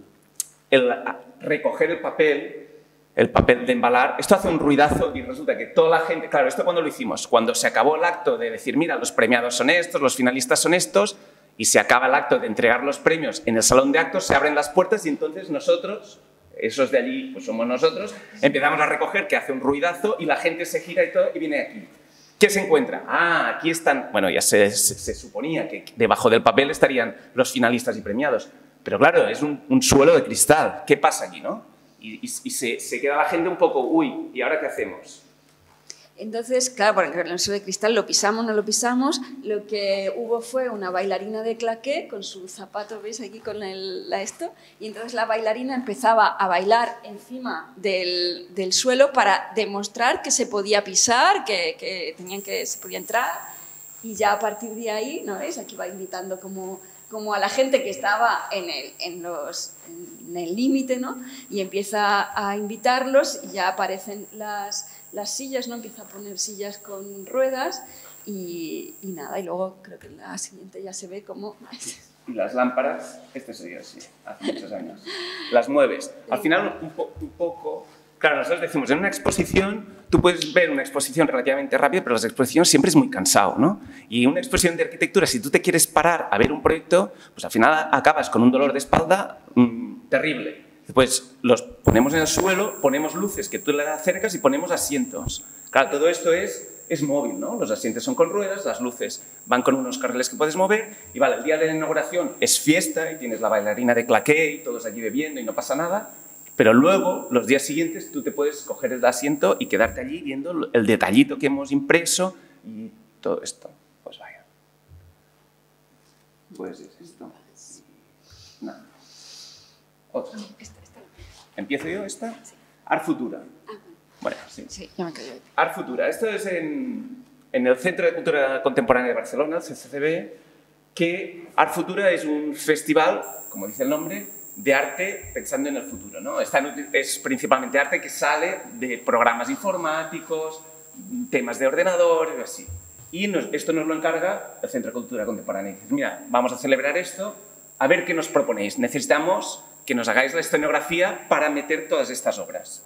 el recoger el papel, el papel de embalar, esto hace un ruidazo y resulta que toda la gente... Claro, ¿esto cuando lo hicimos? Cuando se acabó el acto de decir, mira, los premiados son estos, los finalistas son estos... y se acaba el acto de entregar los premios en el salón de actos, se abren las puertas y entonces nosotros, esos de allí, pues somos nosotros, empezamos a recoger, que hace un ruidazo y la gente se gira y todo y viene aquí. ¿Qué se encuentra? Ah, aquí están... Bueno, ya se, se, se suponía que debajo del papel estarían los finalistas y premiados, pero claro, es un, un suelo de cristal. ¿Qué pasa aquí, no? Y, y, y se, se queda la gente un poco, uy, ¿y ahora qué hacemos? Entonces, claro, porque el suelo de cristal lo pisamos, no lo pisamos, lo que hubo fue una bailarina de claqué con su zapato, ¿veis aquí con el, la esto? Y entonces la bailarina empezaba a bailar encima del, del suelo para demostrar que se podía pisar, que, que, tenían que se podía entrar, y ya a partir de ahí, ¿no veis? Aquí va invitando como, como a la gente que estaba en el en los, en el límite, ¿no? Y empieza a invitarlos y ya aparecen las... las sillas, ¿no? Empieza a poner sillas con ruedas y, y nada, y luego creo que en la siguiente ya se ve como... Y las lámparas, este sería así, hace muchos años. Las mueves. Al final, un, po un poco... Claro, nosotros decimos, en una exposición, tú puedes ver una exposición relativamente rápida, pero las exposiciones siempre es muy cansado, ¿no? Y una exposición de arquitectura, si tú te quieres parar a ver un proyecto, pues al final acabas con un dolor de espalda mmm, terrible. Pues los ponemos en el suelo, ponemos luces que tú le acercas y ponemos asientos. Claro, todo esto es, es móvil, ¿no? Los asientos son con ruedas, las luces van con unos carriles que puedes mover y vale, el día de la inauguración es fiesta y tienes la bailarina de claqué y todos allí bebiendo y no pasa nada, pero luego, los días siguientes, tú te puedes coger el asiento y quedarte allí viendo el detallito que hemos impreso y todo esto. Pues vaya. Pues es esto. Nada. Otra. ¿Empiezo yo esta? Sí. Art Futura. Bueno, sí. Sí, ya me callo. Art Futura. Esto es en, en el Centro de Cultura Contemporánea de Barcelona, el C C C B, que Art Futura es un festival, como dice el nombre, de arte pensando en el futuro, ¿no? Está en, es principalmente arte que sale de programas informáticos, temas de ordenador, y así. Y nos, esto nos lo encarga el Centro de Cultura Contemporánea. Y dice, mira, vamos a celebrar esto, a ver qué nos proponéis. Necesitamos que nos hagáis la escenografía para meter todas estas obras.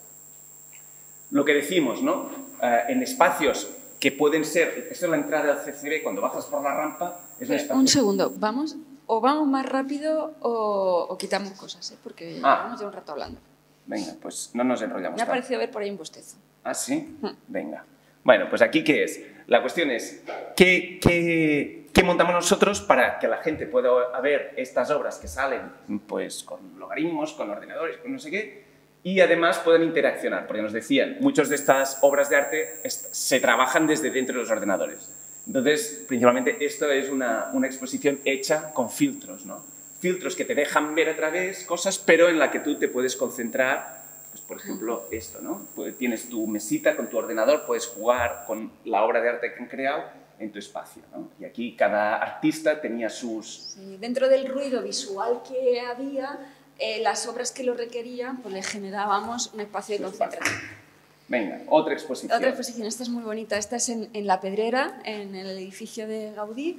Lo que decimos, ¿no? Uh, en espacios que pueden ser... Esto es la entrada del C C C B, cuando bajas por la rampa, es un espacio... Un segundo, vamos... O vamos más rápido o, o quitamos cosas, ¿eh? Porque ah. llevamos ya un rato hablando. Venga, pues no nos enrollamos. Me ha parecido ver por ahí un bostezo. ¿Ah, sí? Hmm. Venga. Bueno, pues aquí, ¿qué es? La cuestión es, ¿qué, qué, qué montamos nosotros para que la gente pueda ver estas obras que salen pues, con logaritmos, con ordenadores, con no sé qué, y además puedan interaccionar? Porque nos decían, muchas de estas obras de arte se trabajan desde dentro de los ordenadores. Entonces, principalmente, esto es una, una exposición hecha con filtros, ¿no? Filtros que te dejan ver a través cosas, pero en la que tú te puedes concentrar, pues, por ejemplo, esto, ¿no? Pues tienes tu mesita con tu ordenador, puedes jugar con la obra de arte que han creado en tu espacio, ¿no? Y aquí cada artista tenía sus... Sí, dentro del ruido visual que había, eh, las obras que lo requerían, pues le generábamos un espacio de concentración. Venga, otra exposición. Otra exposición, esta es muy bonita, esta es en, en La Pedrera, en el edificio de Gaudí,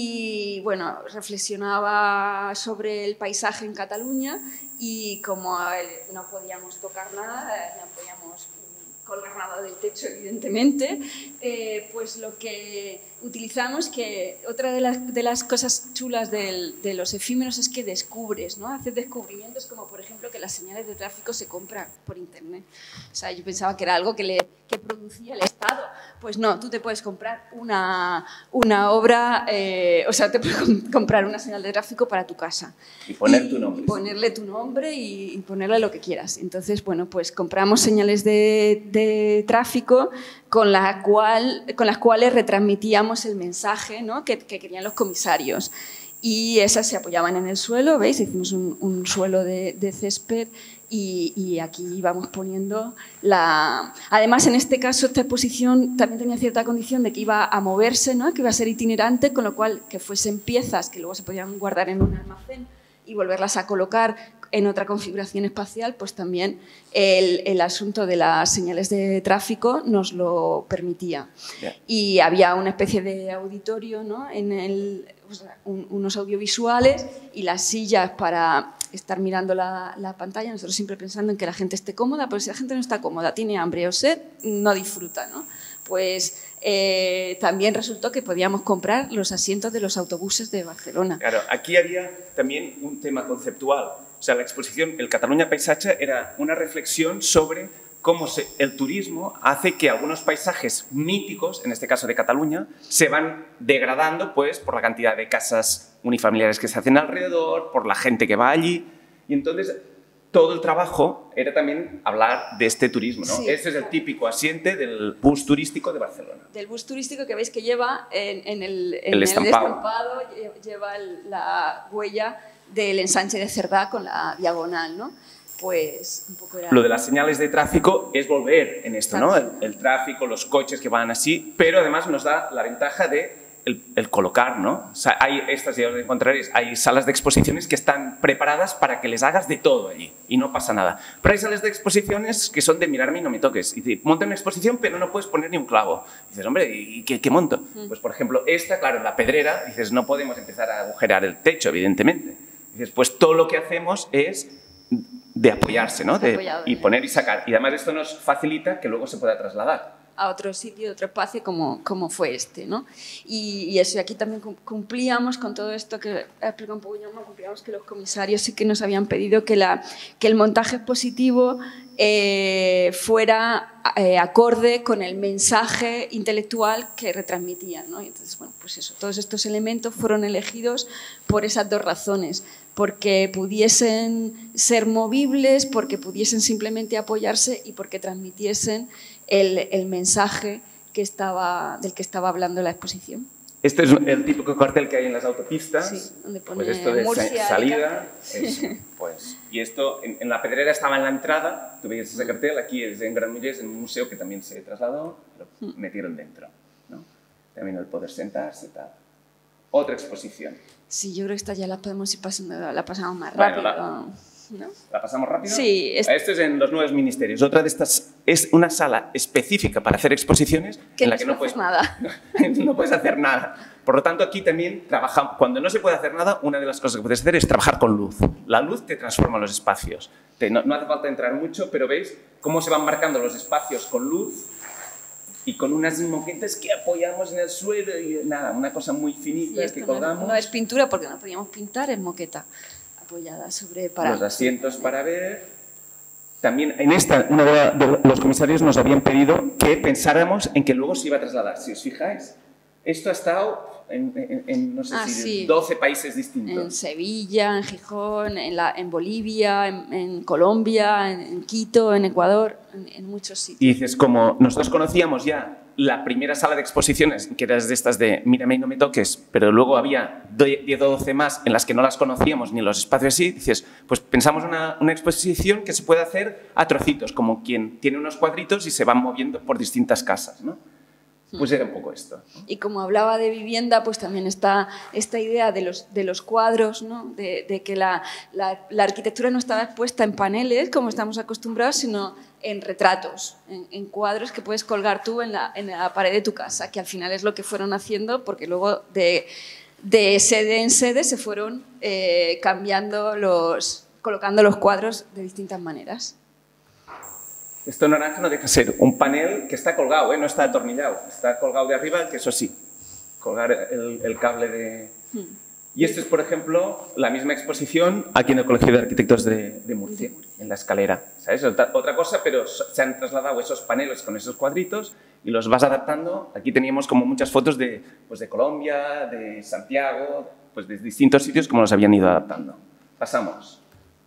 y bueno, reflexionaba sobre el paisaje en Cataluña y como no podíamos tocar nada, no podíamos colgar nada del techo, evidentemente, eh, pues lo que utilizamos, que otra de las, de las cosas chulas del, de los efímeros es que descubres, ¿no? Haces descubrimientos como, por ejemplo, que las señales de tráfico se compran por internet. O sea, yo pensaba que era algo que, le, que producía el Estado. Pues no, tú te puedes comprar una, una obra, eh, o sea, te puedes comprar una señal de tráfico para tu casa. Y poner tu nombre. Y ponerle tu nombre y, y ponerle lo que quieras. Entonces, bueno, pues compramos señales de, de tráfico con, la cual, con las cuales retransmitíamos el mensaje, ¿no?, que, que querían los comisarios. Y esas se apoyaban en el suelo, ¿veis? Hicimos un, un suelo de, de césped y, y aquí íbamos poniendo la... Además, en este caso, esta exposición también tenía cierta condición de que iba a moverse, ¿no?, que iba a ser itinerante, con lo cual que fuesen piezas que luego se podían guardar en un almacén y volverlas a colocar en otra configuración espacial, pues también el, el asunto de las señales de tráfico nos lo permitía. Yeah. Y había una especie de auditorio, ¿no?, en el, o sea, un, unos audiovisuales y las sillas para estar mirando la, la pantalla, nosotros siempre pensando en que la gente esté cómoda, pero si la gente no está cómoda, tiene hambre o sed, no disfruta, ¿no? Pues eh, también resultó que podíamos comprar los asientos de los autobuses de Barcelona. Claro, aquí había también un tema conceptual. O sea, la exposición El Catalunya Paisatge era una reflexión sobre cómo se, el turismo hace que algunos paisajes míticos, en este caso de Cataluña, se van degradando pues, por la cantidad de casas unifamiliares que se hacen alrededor, por la gente que va allí. Y entonces todo el trabajo era también hablar de este turismo, ¿no? Sí. Este es el típico asiente del bus turístico de Barcelona. Del bus turístico que veis que lleva en, en, el, en el, estampado. el estampado, lleva el, la huella del ensanche de Cerdá con la diagonal, ¿no? Pues un poco era... Lo de las señales de tráfico es volver en esto, ¿no? El, el tráfico, los coches que van así, pero además nos da la ventaja de el, el colocar, ¿no? O sea, hay estas, ya os encontraréis, hay salas de exposiciones que están preparadas para que les hagas de todo allí y no pasa nada. Pero hay salas de exposiciones que son de mirarme y no me toques. Y dices, monta una exposición pero no puedes poner ni un clavo. Y dices, hombre, ¿y qué, qué monto? Mm. Pues por ejemplo, esta, claro, la pedrera, dices, no podemos empezar a agujerar el techo, evidentemente. Dices, pues todo lo que hacemos es de apoyarse, ¿no? De, y poner y sacar. Y además esto nos facilita que luego se pueda trasladar a otro sitio, otro espacio como, como fue este, ¿no? Y, y eso, y aquí también cumplíamos con todo esto que he explicado un poco yo, ¿no? Cumplíamos que los comisarios sí que nos habían pedido que, la, que el montaje expositivo eh, fuera eh, acorde con el mensaje intelectual que retransmitían, ¿no? Y entonces, bueno, pues eso, todos estos elementos fueron elegidos por esas dos razones, porque pudiesen ser movibles, porque pudiesen simplemente apoyarse y porque transmitiesen el, el mensaje que estaba, del que estaba hablando la exposición. Este es el típico cartel que hay en las autopistas, sí, donde pone pues esto de Murcia, salida, eso, pues, y esto en, en la Pedrera estaba en la entrada, tú veías ese cartel, aquí es en Granollers, en un museo que también se trasladó, lo metieron dentro, ¿no? También el poder sentarse, tal. Otra exposición. Sí, yo creo que esta ya la podemos ir pasando, la pasamos más rápido. Bueno, la, ¿no? ¿La pasamos rápido? Sí. Es... Esto es en los nuevos ministerios. Otra de estas es una sala específica para hacer exposiciones que en no la que no puedes, nada. No, no puedes hacer nada. Por lo tanto, aquí también trabajamos. Cuando no se puede hacer nada, una de las cosas que puedes hacer es trabajar con luz. La luz te transforma los espacios. Te, no, no hace falta entrar mucho, pero veis cómo se van marcando los espacios con luz y con unas moquetas que apoyamos en el suelo y nada, una cosa muy finita sí, que colgamos. No, no es pintura porque no podíamos pintar, es moqueta apoyada sobre para los asientos para ver. También en esta, uno de, la, de los comisarios nos habían pedido que pensáramos en que luego se iba a trasladar. Si os fijáis, esto ha estado en, en, en no sé ah, si sí. doce países distintos. En Sevilla, en Gijón, en, la, en Bolivia, en, en Colombia, en, en Quito, en Ecuador, en, en muchos sitios. Y dices, como nosotros conocíamos ya la primera sala de exposiciones, que eran de estas de mírame y no me toques, pero luego había diez o doce más en las que no las conocíamos ni los espacios así, dices, pues pensamos una, una exposición que se puede hacer a trocitos, como quien tiene unos cuadritos y se van moviendo por distintas casas, ¿no? Pues era un poco esto. Y como hablaba de vivienda, pues también está esta idea de los, de los cuadros, ¿no? de, de que la, la, la arquitectura no estaba expuesta en paneles, como estamos acostumbrados, sino en retratos, en, en cuadros que puedes colgar tú en la, en la pared de tu casa, que al final es lo que fueron haciendo, porque luego de, de sede en sede se fueron eh, cambiando los, colocando los cuadros de distintas maneras. Esto naranja no deja de ser un panel que está colgado, ¿eh? No está atornillado, está colgado de arriba, que eso sí, colgar el, el cable de... Hmm. Y esto es, por ejemplo, la misma exposición aquí en el Colegio de Arquitectos de, de Murcia, en la escalera. ¿Sabes? Otra, otra cosa, pero se han trasladado esos paneles con esos cuadritos y los vas adaptando. Aquí teníamos como muchas fotos de, pues de Colombia, de Santiago, pues de distintos sitios como los habían ido adaptando. Pasamos.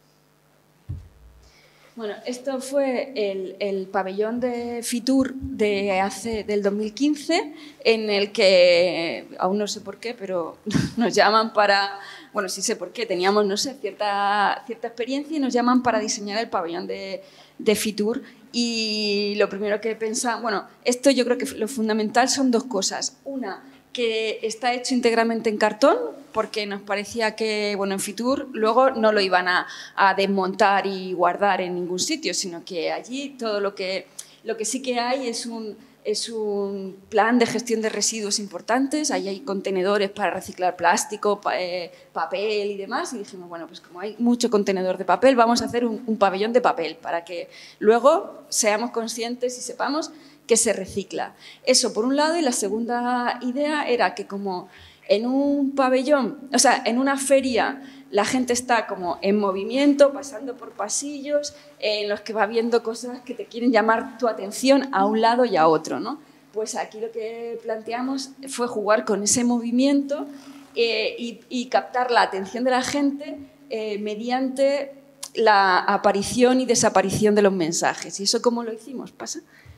Bueno, esto fue el, el pabellón de Fitur de hace, del dos mil quince, en el que, aún no sé por qué, pero nos llaman para, bueno, sí sé por qué, teníamos, no sé, cierta, cierta experiencia y nos llaman para diseñar el pabellón de, de Fitur. Y lo primero que pensamos, bueno, esto yo creo que lo fundamental son dos cosas. Una, que está hecho íntegramente en cartón, porque nos parecía que, bueno, en Fitur luego no lo iban a, a desmontar y guardar en ningún sitio, sino que allí todo lo que, lo que sí que hay es un, es un plan de gestión de residuos importantes. Ahí hay contenedores para reciclar plástico, pa, eh, papel y demás, y dijimos, bueno, pues como hay mucho contenedor de papel, vamos a hacer un, un pabellón de papel para que luego seamos conscientes y sepamos que se recicla. Eso por un lado, y la segunda idea era que como en un pabellón, o sea, en una feria la gente está como en movimiento, pasando por pasillos en los que va viendo cosas que te quieren llamar tu atención a un lado y a otro, ¿no? Pues aquí lo que planteamos fue jugar con ese movimiento eh, y, y captar la atención de la gente eh, mediante la aparición y desaparición de los mensajes. ¿Y eso cómo lo hicimos? ¿Pasa?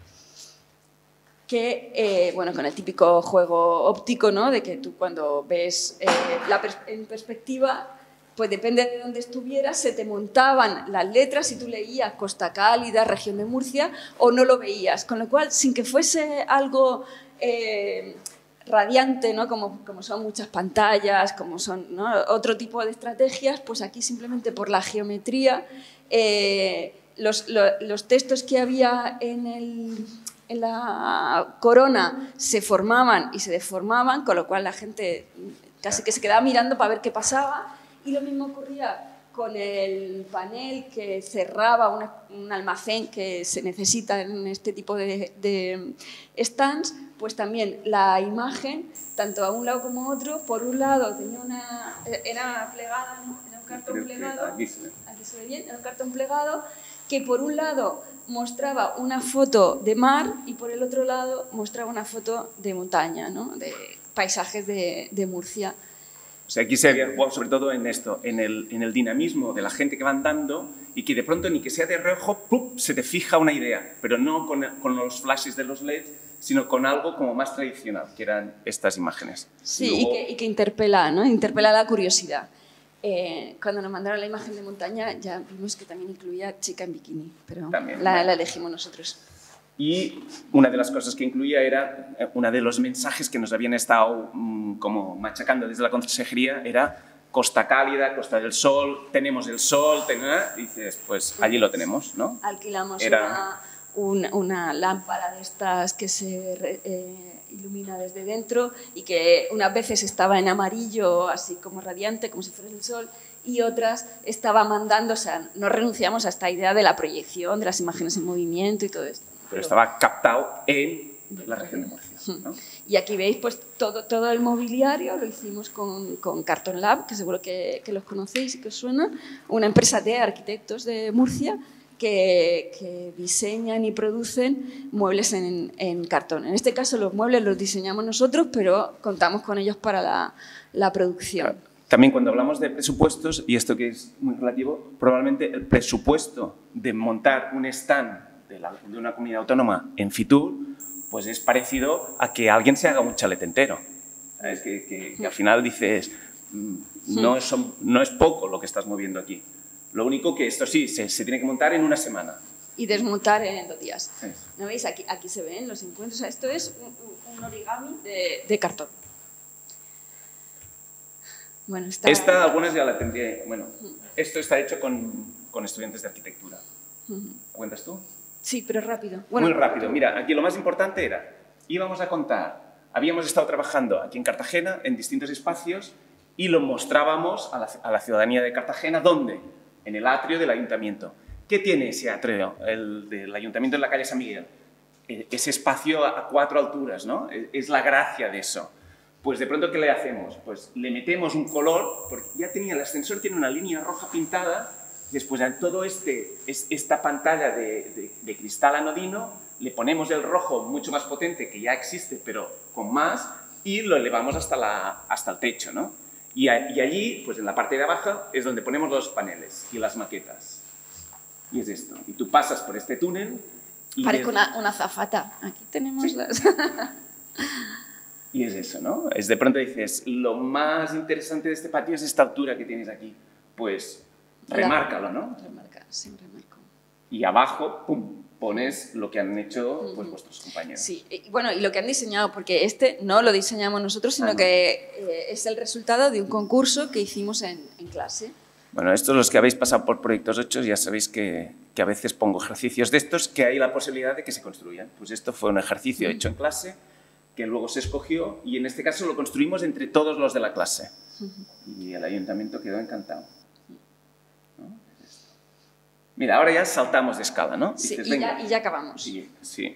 Que, eh, bueno, con el típico juego óptico, ¿no? De que tú cuando ves eh, la pers en perspectiva, pues depende de dónde estuvieras, se te montaban las letras y tú leías Costa Cálida, región de Murcia, o no lo veías. Con lo cual, sin que fuese algo eh, radiante, ¿no? Como, como son muchas pantallas, como son, ¿no? Otro tipo de estrategias, pues aquí simplemente por la geometría, eh, los, lo, los textos que había en el... en la corona se formaban y se deformaban, con lo cual la gente casi que se quedaba mirando para ver qué pasaba. Y lo mismo ocurría con el panel que cerraba una, un almacén que se necesita en este tipo de, de stands, pues también la imagen, tanto a un lado como a otro, por un lado tenía una, era plegada, ¿no? Era un cartón plegado, aquí se ve bien, era un cartón plegado, que por un lado mostraba una foto de mar y por el otro lado mostraba una foto de montaña, ¿no? De paisajes de, de Murcia. O sea, aquí se había jugado sobre todo en esto, en el, en el dinamismo de la gente que va andando y que de pronto, ni que sea de reojo, ¡plup!, se te fija una idea, pero no con, con los flashes de los L E D, sino con algo como más tradicional, que eran estas imágenes. Sí, y, luego... y, que, y que interpela, ¿no? Interpela la curiosidad. Eh, cuando nos mandaron la imagen de montaña ya vimos que también incluía chica en bikini, pero también, la, ¿no? la elegimos nosotros. Y una de las cosas que incluía era, uno de los mensajes que nos habían estado mmm, como machacando desde la consejería, era Costa Cálida, Costa del Sol, tenemos el sol, tenemos, y dices, pues allí lo tenemos, ¿no? Alquilamos era... una, una, una lámpara de estas que se eh, ilumina desde dentro y que unas veces estaba en amarillo, así como radiante, como si fuera el sol, y otras estaba mandando, o sea, no renunciamos a esta idea de la proyección, de las imágenes en movimiento y todo esto. Pero estaba captado en la región de Murcia, ¿no? Y aquí veis pues todo, todo el mobiliario lo hicimos con, con Carton Lab, que seguro que, que los conocéis y que os suena, una empresa de arquitectos de Murcia que, que diseñan y producen muebles en, en cartón. En este caso los muebles los diseñamos nosotros, pero contamos con ellos para la, la producción. También cuando hablamos de presupuestos, y esto que es muy relativo, probablemente el presupuesto de montar un stand de, la, de una comunidad autónoma en Fitur, pues es parecido a que alguien se haga un chalet entero. ¿Sabes? Que, que, que al final dices, no es, no es poco lo que estás moviendo aquí. Lo único que esto sí, se, se tiene que montar en una semana. Y desmontar en dos días. Sí. ¿No veis? Aquí, aquí se ven los encuentros. O sea, esto es un, un origami de, de cartón. Bueno, está... Esta, algunas ya la tendría... Bueno, esto está hecho con, con estudiantes de arquitectura. ¿Cuentas tú? Sí, pero rápido. Bueno, Muy rápido. Mira, aquí lo más importante era, íbamos a contar, habíamos estado trabajando aquí en Cartagena, en distintos espacios, y lo mostrábamos a la, a la ciudadanía de Cartagena. ¿Dónde? En el atrio del ayuntamiento. ¿Qué tiene ese atrio, el del ayuntamiento en la calle San Miguel? Ese espacio a cuatro alturas, ¿no? Es la gracia de eso. pues de pronto, ¿qué le hacemos? Pues le metemos un color, porque ya tenía, el ascensor tiene una línea roja pintada, después a todo este, es, esta pantalla de, de, de cristal anodino, le ponemos el rojo mucho más potente, que ya existe, pero con más, y lo elevamos hasta, la, hasta el techo, ¿no? Y, a, y allí, pues en la parte de abajo, es donde ponemos los paneles y las maquetas. Y es esto. Y tú pasas por este túnel y... Parece ves... una, una azafata. Aquí tenemos sí. las... Y es eso, ¿no? Es de pronto dices, lo más interesante de este patio es esta altura que tienes aquí. Pues remárcalo, ¿no? Remarca, sí, remarco. Y abajo, pum, pones lo que han hecho pues, vuestros compañeros. Sí, y bueno, y lo que han diseñado, porque este no lo diseñamos nosotros, sino ah, no. que eh, es el resultado de un concurso que hicimos en, en clase. Bueno, estos los que habéis pasado por Proyectos ocho ya sabéis que, que a veces pongo ejercicios de estos que hay la posibilidad de que se construyan. Pues esto fue un ejercicio hecho en clase que luego se escogió y en este caso lo construimos entre todos los de la clase. Y el ayuntamiento quedó encantado. ¿No? Mira, ahora ya saltamos de escala, ¿no? Sí, Dices, y, ya, y ya acabamos. Sí, sí.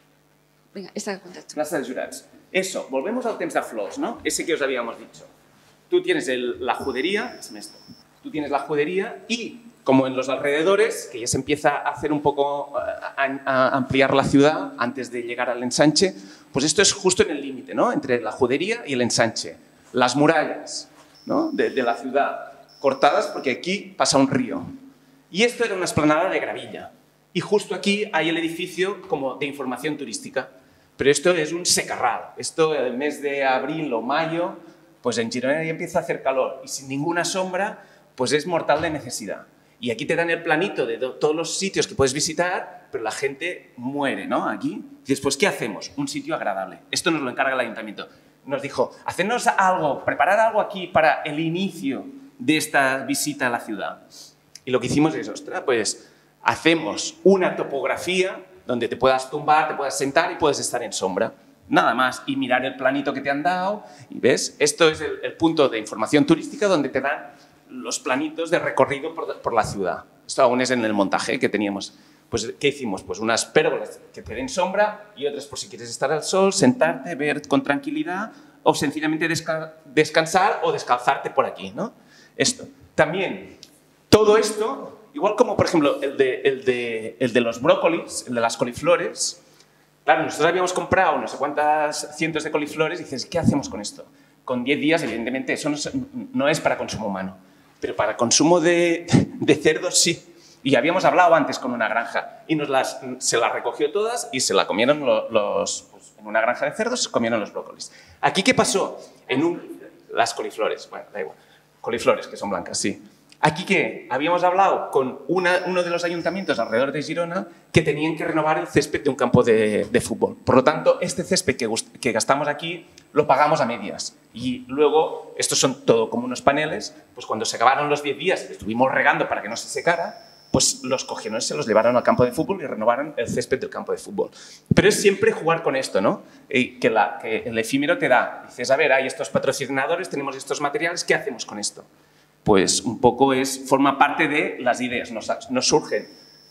Venga, esta contacto. Plaça de Jurats. Eso, volvemos al temps de flors, ¿no? Ese que os habíamos dicho. Tú tienes el, la judería, es esto. Tú tienes la judería y, como en los alrededores, que ya se empieza a hacer un poco, a, a ampliar la ciudad antes de llegar al ensanche, pues esto es justo en el límite, ¿no? Entre la judería y el ensanche. Las murallas, ¿no? de, de la ciudad, cortadas porque aquí pasa un río. Y esto era una explanada de gravilla. Y justo aquí hay el edificio como de información turística. Pero esto es un secarral. Esto, el mes de abril o mayo, pues en Girona ya empieza a hacer calor. Y sin ninguna sombra, pues es mortal de necesidad. Y aquí te dan el planito de todos los sitios que puedes visitar, pero la gente muere, ¿no? Aquí. Y después, ¿qué hacemos? Un sitio agradable. Esto nos lo encarga el ayuntamiento. Nos dijo, hacernos algo, preparar algo aquí para el inicio de esta visita a la ciudad. Y lo que hicimos es, ostras, pues hacemos una topografía donde te puedas tumbar, te puedas sentar y puedes estar en sombra. Nada más. Y mirar el planito que te han dado. Y ves, esto es el, el punto de información turística donde te dan los planitos de recorrido por, por la ciudad. Esto aún es en el montaje que teníamos. Pues, ¿qué hicimos? Pues unas pérgolas que te den sombra y otras por si quieres estar al sol, sentarte, ver con tranquilidad o sencillamente desca descansar o descalzarte por aquí, ¿no? Esto. También, todo esto, igual como, por ejemplo, el de, el de, el de los brócolis, el de las coliflores. Claro, nosotros habíamos comprado no sé cuántas cientos de coliflores y dices, ¿qué hacemos con esto? Con diez días, evidentemente, eso no es, no es para consumo humano. Pero para consumo de, de cerdos, sí. Y habíamos hablado antes con una granja y nos las, se las recogió todas y se la comieron los, los pues, en una granja de cerdos, se comieron los brócolis. ¿Aquí qué pasó? En un, las coliflores, bueno, da igual. Coliflores, que son blancas, sí. Aquí que habíamos hablado con una, uno de los ayuntamientos alrededor de Girona que tenían que renovar el césped de un campo de, de fútbol. Por lo tanto, este césped que, que gastamos aquí lo pagamos a medias. Y luego, estos son todo como unos paneles, pues cuando se acabaron los diez días y estuvimos regando para que no se secara, pues los cogieron y se los llevaron al campo de fútbol y renovaron el césped del campo de fútbol. Pero es siempre jugar con esto, ¿no? Y que, la, que el efímero te da. Dices, a ver, hay estos patrocinadores, tenemos estos materiales, ¿qué hacemos con esto? Pues un poco es, forma parte de las ideas, no, no surgen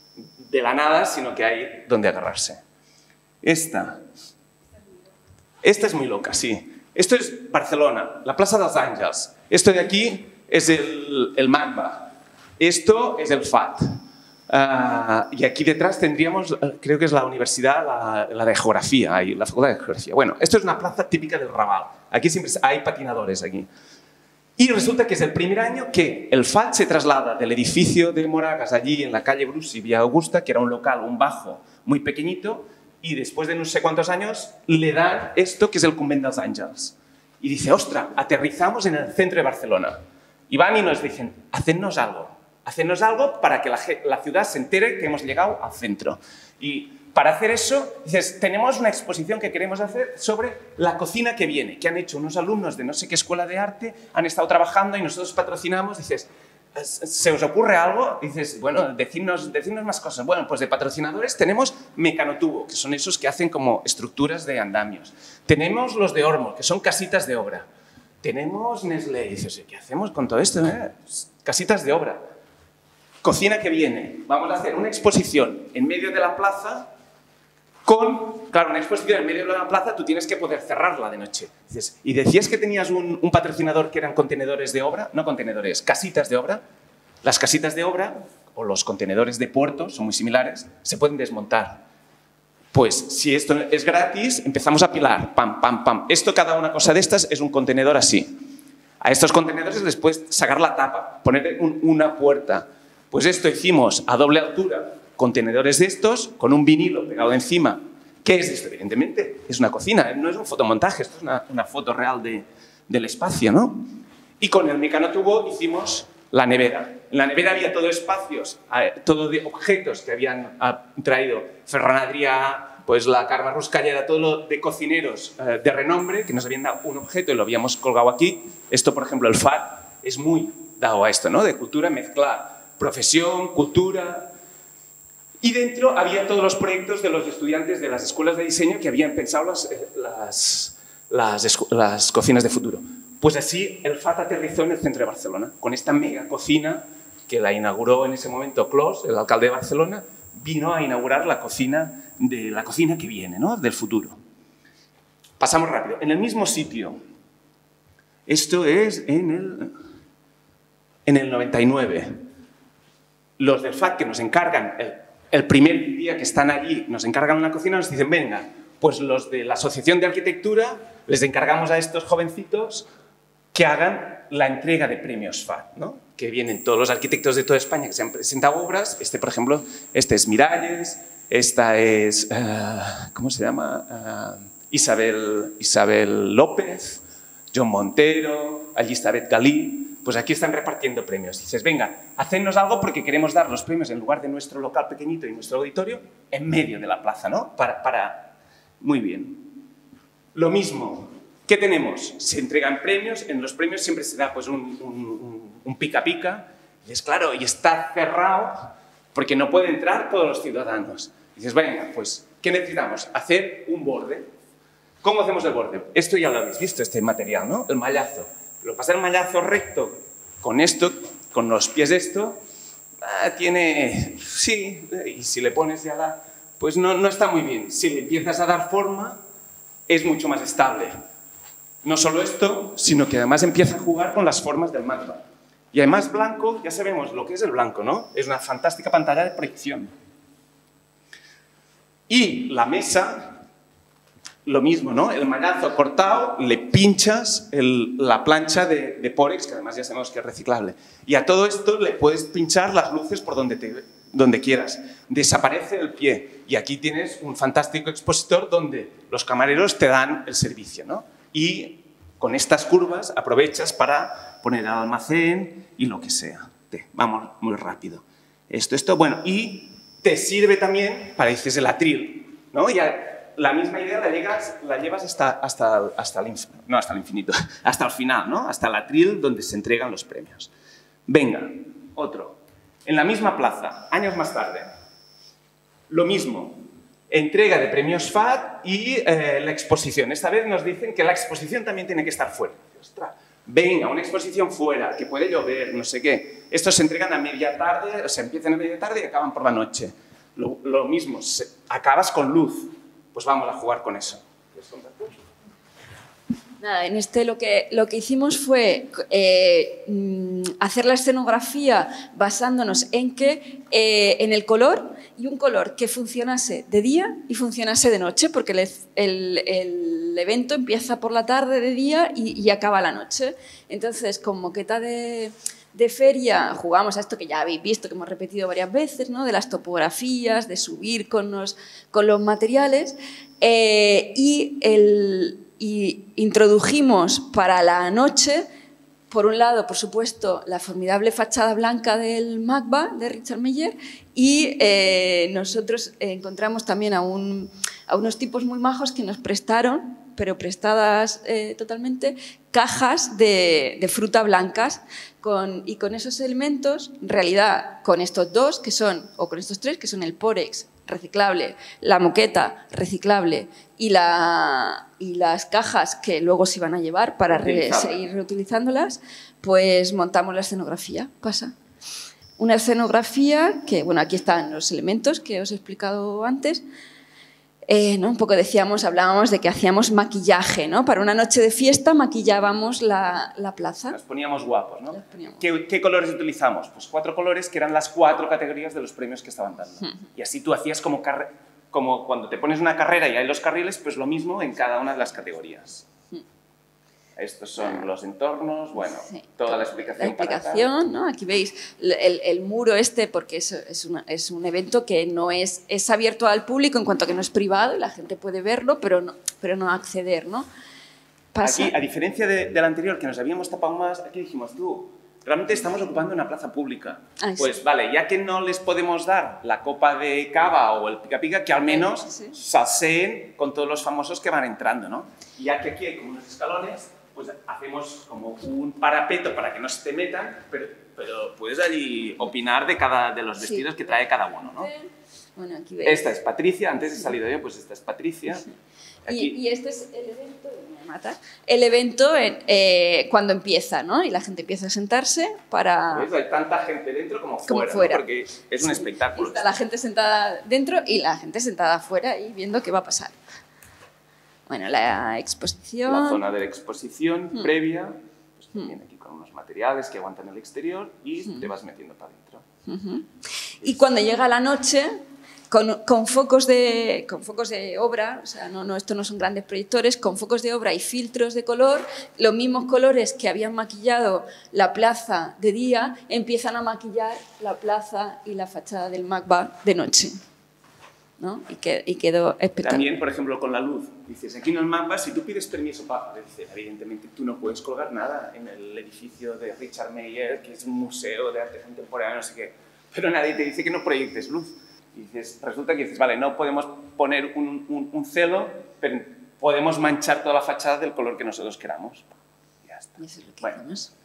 de la nada, sino que hay donde agarrarse. Esta. Esta es muy loca, sí. Esto es Barcelona, la Plaza dels Àngels. Esto de aquí es el, el Magba. Esto es el F A T. Uh, y aquí detrás tendríamos, creo que es la universidad, la, la de geografía, ahí, la facultad de geografía. Bueno, esto es una plaza típica del Raval. Aquí siempre hay patinadores aquí. Y resulta que es el primer año que el F A T se traslada del edificio de Moragas allí en la calle Brusi, Vía Augusta, que era un local, un bajo muy pequeñito, y después de no sé cuántos años le dan esto que es el Convent dels Àngels. Y dice, ostra, aterrizamos en el centro de Barcelona. Y van y nos dicen, hacednos algo. Hacednos algo para que la, la ciudad se entere que hemos llegado al centro. Y para hacer eso, dices, tenemos una exposición que queremos hacer sobre la cocina que viene, que han hecho unos alumnos de no sé qué escuela de arte, han estado trabajando y nosotros patrocinamos. Dices, ¿se os ocurre algo? Dices, bueno, decidnos, decidnos más cosas. Bueno, pues de patrocinadores tenemos Mecanotubo, que son esos que hacen como estructuras de andamios. Tenemos los de Ormo, que son casitas de obra. Tenemos Nestlé. Y dices, ¿qué hacemos con todo esto? Eh? Casitas de obra. Cocina que viene. Vamos a hacer una exposición en medio de la plaza con, claro, una exposición en medio de la plaza, tú tienes que poder cerrarla de noche. Dices, ¿y decías que tenías un, un patrocinador que eran contenedores de obra? No contenedores, casitas de obra. Las casitas de obra, o los contenedores de puerto, son muy similares, se pueden desmontar. Pues, si esto es gratis, empezamos a apilar, pam, pam, pam. Esto, cada una cosa de estas, es un contenedor así. A estos contenedores les puedes sacar la tapa, poner un, una puerta. Pues esto hicimos a doble altura, contenedores de estos, con un vinilo pegado encima. ¿Qué es esto? Evidentemente, es una cocina, no es un fotomontaje, esto es una, una foto real de, del espacio, ¿no? Y con el mecanotubo hicimos la nevera. En la nevera había todo espacios, todo de objetos que habían traído Ferran Adrià, pues la Carme Ruscalleda, todo lo de cocineros eh, de renombre, que nos habían dado un objeto y lo habíamos colgado aquí. Esto, por ejemplo, el F A D es muy dado a esto, ¿no? De cultura, mezclar profesión, cultura. Y dentro había todos los proyectos de los estudiantes de las escuelas de diseño que habían pensado las, las, las, las cocinas de futuro. Pues así el F A D aterrizó en el centro de Barcelona, con esta mega cocina que la inauguró en ese momento Clos, el alcalde de Barcelona, vino a inaugurar la cocina, de la cocina que viene, ¿no? Del futuro. Pasamos rápido. En el mismo sitio, esto es en el, en el noventa y nueve, los del F A D que nos encargan, el, el primer día que están allí, nos encargan una cocina, nos dicen, venga, pues los de la Asociación de Arquitectura les encargamos a estos jovencitos que hagan la entrega de premios F A D, ¿no? Que vienen todos los arquitectos de toda España que se han presentado obras. Este, por ejemplo, este es Miralles, esta es, uh, ¿cómo se llama? Uh, Isabel, Isabel López, John Montero, Elisabeth Galí. Pues aquí están repartiendo premios. Dices, venga, hacednos algo porque queremos dar los premios en lugar de nuestro local pequeñito y nuestro auditorio en medio de la plaza, ¿no? Para, para... Muy bien. Lo mismo. ¿Qué tenemos? Se entregan premios, en los premios siempre se da pues, un, un, un pica pica, y es claro, y está cerrado porque no pueden entrar todos los ciudadanos. Y dices, venga, pues, ¿qué necesitamos? Hacer un borde. ¿Cómo hacemos el borde? Esto ya lo habéis visto, este material, ¿no? El mallazo. Lo pasa el mallazo recto con esto, con los pies de esto, ah, tiene, sí, y si le pones ya la, pues no, no está muy bien. Si le empiezas a dar forma, es mucho más estable. No solo esto, sino que además empieza a jugar con las formas del mapa. Y además blanco, ya sabemos lo que es el blanco, ¿no? Es una fantástica pantalla de proyección. Y la mesa, lo mismo, ¿no? El mallazo cortado, le pinchas el, la plancha de, de Porex, que además ya sabemos que es reciclable. Y a todo esto le puedes pinchar las luces por donde, te, donde quieras. Desaparece el pie. Y aquí tienes un fantástico expositor donde los camareros te dan el servicio, ¿no? Y con estas curvas aprovechas para poner el almacén y lo que sea. Te, vamos muy rápido. Esto, esto, bueno, y te sirve también para, dices, el atril, ¿no? Ya la misma idea la, llegas, la llevas hasta, hasta, hasta, el, no, hasta el infinito, hasta el final, ¿no? Hasta el atril donde se entregan los premios. Venga, otro. En la misma plaza, años más tarde, lo mismo. Entrega de premios F A D y eh, la exposición. Esta vez nos dicen que la exposición también tiene que estar fuera. Ostras, venga, una exposición fuera, que puede llover, no sé qué. Estos se entregan a media tarde, o sea, empiezan a media tarde y acaban por la noche. Lo, lo mismo, se, acabas con luz. Pues vamos a jugar con eso. Nada, en este lo que, lo que hicimos fue eh, hacer la escenografía basándonos en, que, eh, en el color y un color que funcionase de día y funcionase de noche, porque el, el, el evento empieza por la tarde de día y, y acaba la noche. Entonces, con moqueta de, de feria jugamos a esto que ya habéis visto, que hemos repetido varias veces, ¿no? De las topografías, de subir con los, con los materiales eh, y el... Y introdujimos para la noche, por un lado, por supuesto, la formidable fachada blanca del MACBA de Richard Meier y eh, nosotros encontramos también a, un, a unos tipos muy majos que nos prestaron, pero prestadas eh, totalmente, cajas de, de fruta blancas con, y con esos elementos, en realidad con estos dos, que son, o con estos tres, que son el Porex reciclable, la moqueta reciclable y, la, y las cajas que luego se iban a llevar para re, seguir reutilizándolas, pues montamos la escenografía. Pasa. Una escenografía que, bueno, aquí están los elementos que os he explicado antes. Eh, ¿no? Un poco decíamos, hablábamos de que hacíamos maquillaje, ¿no? Para una noche de fiesta maquillábamos la, la plaza. Nos poníamos guapos, ¿no? Nos poníamos. ¿Qué, ¿Qué colores utilizamos? Pues cuatro colores que eran las cuatro categorías de los premios que estaban dando. Hmm. Y así tú hacías como, como cuando te pones una carrera y hay los carriles, pues lo mismo en cada una de las categorías. Hmm. Estos son los entornos, bueno, Sí, toda la explicación. La explicación, ¿no? Aquí veis el, el muro este, porque es, es, una, es un evento que no es, es abierto al público en cuanto a que no es privado y la gente puede verlo, pero no, pero no acceder, ¿no? Pasa. Aquí, a diferencia de, del anterior, que nos habíamos tapado más, aquí dijimos, tú, realmente estamos ocupando una plaza pública. Ah, pues sí. vale, ya que no les podemos dar la copa de cava o el pica pica, que al menos Sí. salseen con todos los famosos que van entrando, ¿no? Y ya que aquí hay como unos escalones, pues hacemos como un parapeto para que no se te metan, pero, pero puedes allí opinar de, cada, de los vestidos Sí. que trae cada uno, ¿no? Bueno, aquí veis. Esta es Patricia, antes he salido yo, pues esta es Patricia. Aquí, Y, y este es el evento, me mata, el evento en, eh, cuando empieza, ¿no? Y la gente empieza a sentarse para... ¿ves? Hay tanta gente dentro como fuera, Como ¿no? fuera. Porque es un espectáculo. Está la gente sentada dentro y la gente sentada afuera y viendo qué va a pasar. Bueno, la exposición... La zona de la exposición Hmm. previa, pues también aquí con unos materiales que aguantan el exterior y Hmm. te vas metiendo para adentro. Ujú. Y cuando llega la noche, con, con, focos, de, con focos de obra, o sea, no, no, esto no son grandes proyectores, con focos de obra y filtros de color, los mismos colores que habían maquillado la plaza de día, empiezan a maquillar la plaza y la fachada del MACBA de noche. ¿No? Y, que, y quedó espectacular. También, por ejemplo, con la luz. Dices, aquí en el mapa, si tú pides permiso para... Dices, evidentemente, tú no puedes colgar nada en el edificio de Richard Meier, que es un museo de arte contemporáneo, no sé qué. Pero nadie te dice que no proyectes luz. Y dices, resulta que dices, vale, no podemos poner un, un, un celo, pero podemos manchar toda la fachada del color que nosotros queramos. Y ya está. Y eso es lo que Bueno, hicimos.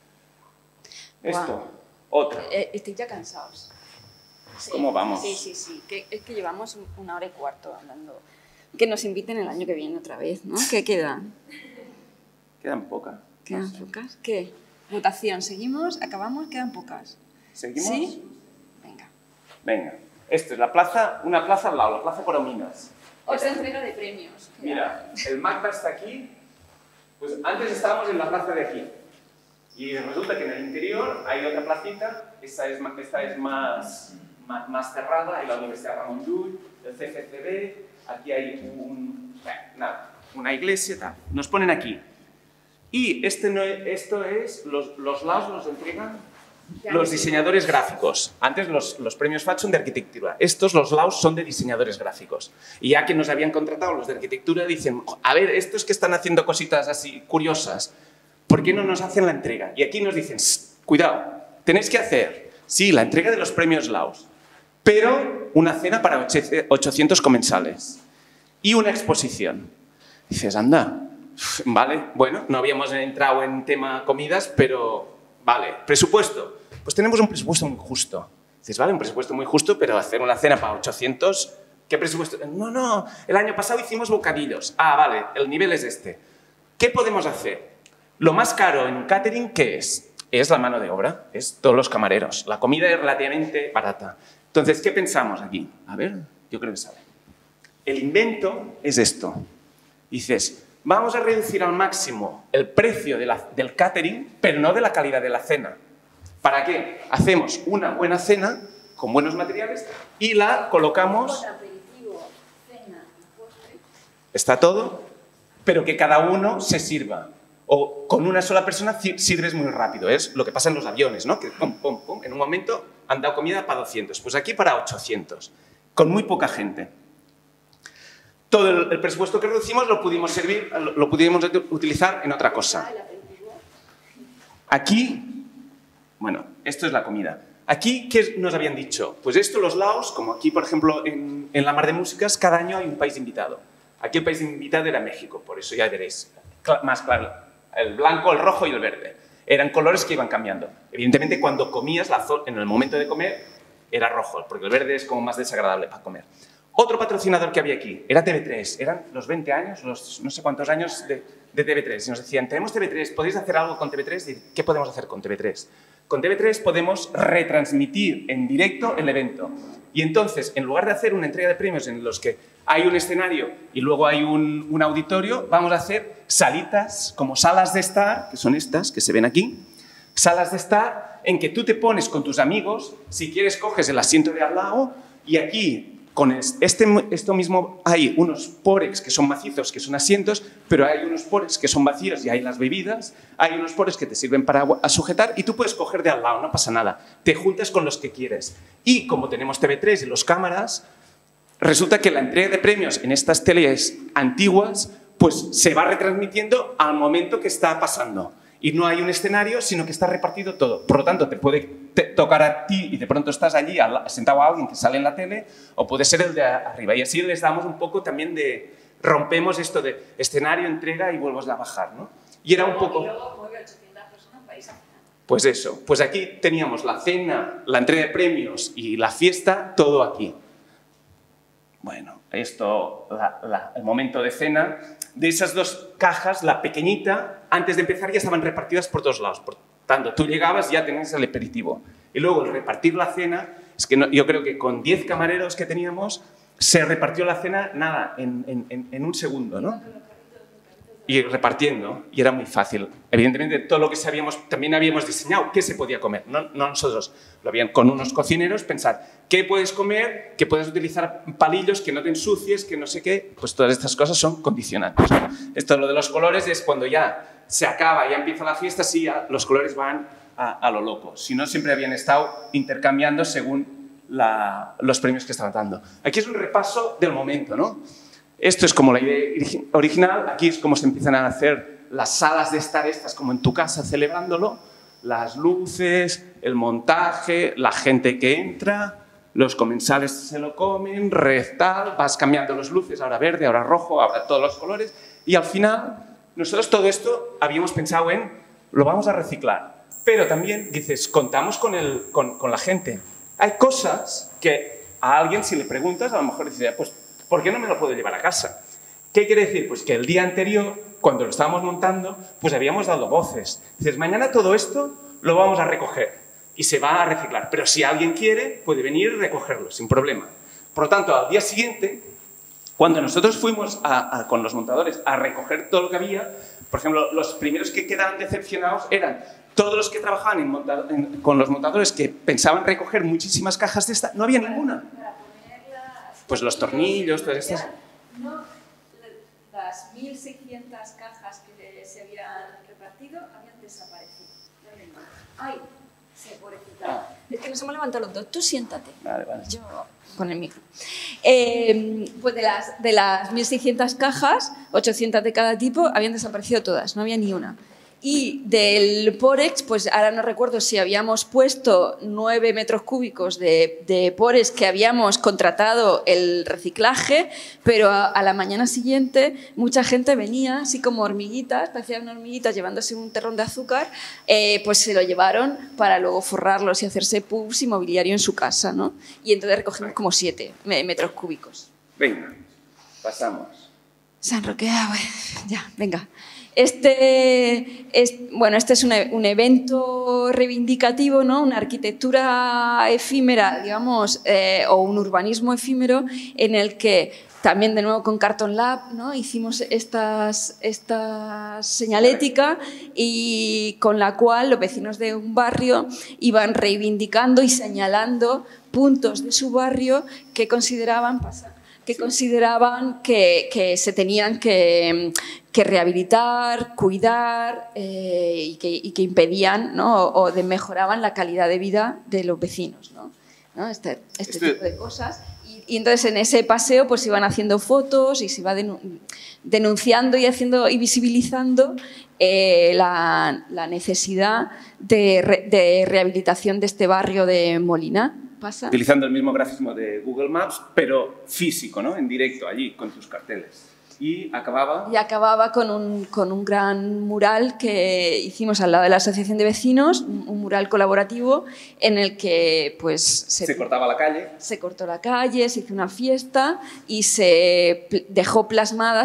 esto, Guau. otra. Eh, estoy ya cansados. Sí, ¿Cómo vamos? Sí, sí, sí. Que, es que llevamos una hora y cuarto hablando. Que nos inviten el año que viene otra vez, ¿no? ¿Qué queda? Quedan pocas. ¿Quedan pocas? ¿Qué? Votación. ¿Seguimos? ¿Acabamos? ¿Quedan pocas? ¿Seguimos? ¿Sí? Venga. Venga. Esto es la plaza, una plaza al lado, la plaza Corominas. Otra entrega de premios. Mira, el MACBA está aquí. Pues antes estábamos en la plaza de aquí. Y resulta que en el interior hay otra placita. Esta es, ma- esta es más, más, más cerrada. Hay la Universidad Ramon Llull, el C F C B. Aquí hay un, bueno, nada, una iglesia. Tal. Nos ponen aquí. Y este no es, esto es, los, los lados los entregan los diseñadores gráficos. Antes los, los premios F A T son de arquitectura. Estos, los lados, son de diseñadores gráficos. Y ya que nos habían contratado los de arquitectura, dicen, a ver, estos que están haciendo cositas así curiosas, ¿por qué no nos hacen la entrega? Y aquí nos dicen, cuidado, tenéis que hacer, sí, la entrega de los premios Laus, pero una cena para ochocientos comensales y una exposición. Dices, anda, vale, bueno, no habíamos entrado en tema comidas, pero vale, presupuesto. Pues tenemos un presupuesto muy justo. Dices, vale, un presupuesto muy justo, pero hacer una cena para ochocientos, ¿qué presupuesto? No, no, el año pasado hicimos bocadillos. Ah, vale, el nivel es este. ¿Qué podemos hacer? Lo más caro en catering, ¿qué es? Es la mano de obra, es todos los camareros. La comida es relativamente barata. Entonces, ¿qué pensamos aquí? A ver, yo creo que sabe. El invento es esto. Dices, vamos a reducir al máximo el precio de la, del catering, pero no de la calidad de la cena. ¿Para qué? Hacemos una buena cena con buenos materiales y la colocamos... Está todo, pero que cada uno se sirva. O con una sola persona sirves muy rápido. Es lo que pasa en los aviones, ¿no? Que pum, pum, pum, en un momento han dado comida para doscientos. Pues aquí para ochocientos. Con muy poca gente. Todo el, el presupuesto que reducimos lo pudimos servir, lo, lo pudimos utilizar en otra cosa. Aquí, bueno, esto es la comida. Aquí, ¿qué nos habían dicho? Pues esto, los laos, como aquí, por ejemplo, en, en la Mar de Músicas, cada año hay un país invitado. Aquí el país invitado era México, por eso ya veréis más claro. El blanco, el rojo y el verde. Eran colores que iban cambiando. Evidentemente, cuando comías, la en el momento de comer, era rojo, porque el verde es como más desagradable para comer. Otro patrocinador que había aquí era T V tres. Eran los veinte años, los no sé cuántos años de, de T V tres. Y nos decían, tenemos T V tres, ¿podéis hacer algo con T V tres? ¿Qué podemos hacer con T V tres? Con T V tres podemos retransmitir en directo el evento. Y entonces, en lugar de hacer una entrega de premios en los que hay un escenario y luego hay un, un auditorio, vamos a hacer salitas, como salas de estar, que son estas, que se ven aquí, salas de estar en que tú te pones con tus amigos, si quieres coges el asiento de al lado y aquí, con este, esto mismo, hay unos porex que son macizos, que son asientos, pero hay unos porex que son vacíos y hay las bebidas, hay unos porex que te sirven para sujetar y tú puedes coger de al lado, no pasa nada. Te juntas con los que quieres. Y como tenemos T V tres y los cámaras, resulta que la entrega de premios en estas teles antiguas pues se va retransmitiendo al momento que está pasando. Y no hay un escenario, sino que está repartido todo. Por lo tanto, te puede te tocar a ti y de pronto estás allí sentado a alguien que sale en la tele, o puede ser el de arriba. Y así les damos un poco también de... rompemos esto de escenario, entrega y vuelves a bajar, ¿no? Y era un poco... Pues eso. Pues aquí teníamos la cena, la entrega de premios y la fiesta, todo aquí. Bueno, esto, la, la, el momento de cena... De esas dos cajas, la pequeñita, antes de empezar ya estaban repartidas por todos lados. Por tanto, tú llegabas y ya tenías el aperitivo. Y luego, el repartir la cena, es que no, yo creo que con diez camareros que teníamos, se repartió la cena, nada, en, en, en un segundo, ¿no? Y repartiendo, y era muy fácil. Evidentemente, todo lo que sabíamos, también habíamos diseñado qué se podía comer, no, no nosotros. Lo habían con unos cocineros, pensar qué puedes comer, que puedes utilizar palillos, que no te ensucies, que no sé qué. Pues todas estas cosas son condicionantes, ¿no? Esto, lo de los colores, es cuando ya se acaba, ya empieza la fiesta, sí, ya los colores van a, a lo loco. Si no, siempre habían estado intercambiando según la, los premios que estaban dando. Aquí es un repaso del momento, ¿no? Esto es como la idea original, aquí es como se empiezan a hacer las salas de estar estas, como en tu casa celebrándolo, las luces, el montaje, la gente que entra, los comensales se lo comen, red tal, vas cambiando las luces, ahora verde, ahora rojo, ahora todos los colores, y al final nosotros todo esto habíamos pensado en, lo vamos a reciclar, pero también dices, contamos con, el, con, con la gente. Hay cosas que a alguien si le preguntas, a lo mejor dice, pues, ¿por qué no me lo puedo llevar a casa? ¿Qué quiere decir? Pues que el día anterior, cuando lo estábamos montando, pues habíamos dado voces. Dices, mañana todo esto lo vamos a recoger y se va a reciclar. Pero si alguien quiere, puede venir y recogerlo, sin problema. Por lo tanto, al día siguiente, cuando nosotros fuimos a, a, con los montadores a recoger todo lo que había, por ejemplo, los primeros que quedaban decepcionados eran todos los que trabajaban en monta en, con los montadores que pensaban recoger muchísimas cajas de esta, no había ninguna. Pues los tornillos, todas estas... No, las mil seiscientas cajas que se habían repartido habían desaparecido. Ay, sí, pobrecita. Es que nos hemos levantado los dos. Tú siéntate. Vale, vale. Yo con el micro. Eh, pues de las, de las mil seiscientas cajas, ochocientas de cada tipo, habían desaparecido todas, no había ni una. Y del Porex, pues ahora no recuerdo si habíamos puesto nueve metros cúbicos de, de Porex que habíamos contratado el reciclaje, pero a, a la mañana siguiente mucha gente venía, así como hormiguitas, parecían hormiguitas llevándose un terrón de azúcar, eh, pues se lo llevaron para luego forrarlos y hacerse pubs y mobiliario en su casa, ¿no? Y entonces recogimos como siete metros cúbicos. Venga, pasamos. San Roque, ah, bueno, ya, venga. Este es, bueno, este es un, un evento reivindicativo, ¿no? Una arquitectura efímera, digamos, eh, o un urbanismo efímero en el que también de nuevo con Carton Lab, ¿no? Hicimos estas, esta señalética y con la cual los vecinos de un barrio iban reivindicando y señalando puntos de su barrio que consideraban pasar. que consideraban que, que se tenían que, que rehabilitar, cuidar eh, y, que, y que impedían, ¿no? o, o de mejoraban la calidad de vida de los vecinos, ¿no? ¿No? Este, este, este tipo de cosas. Y, y entonces en ese paseo pues iban haciendo fotos y se iba denunciando y, haciendo, y visibilizando eh, la, la necesidad de, re, de rehabilitación de este barrio de Molina. ¿Pasa? Utilizando el mismo grafismo de Google Maps, pero físico, ¿no? En directo, allí, con tus carteles. Y acababa... Y acababa con un, con un gran mural que hicimos al lado de la Asociación de Vecinos, un mural colaborativo en el que pues, se, se cortaba la calle. Se cortó la calle, se hizo una fiesta y se dejó plasmadas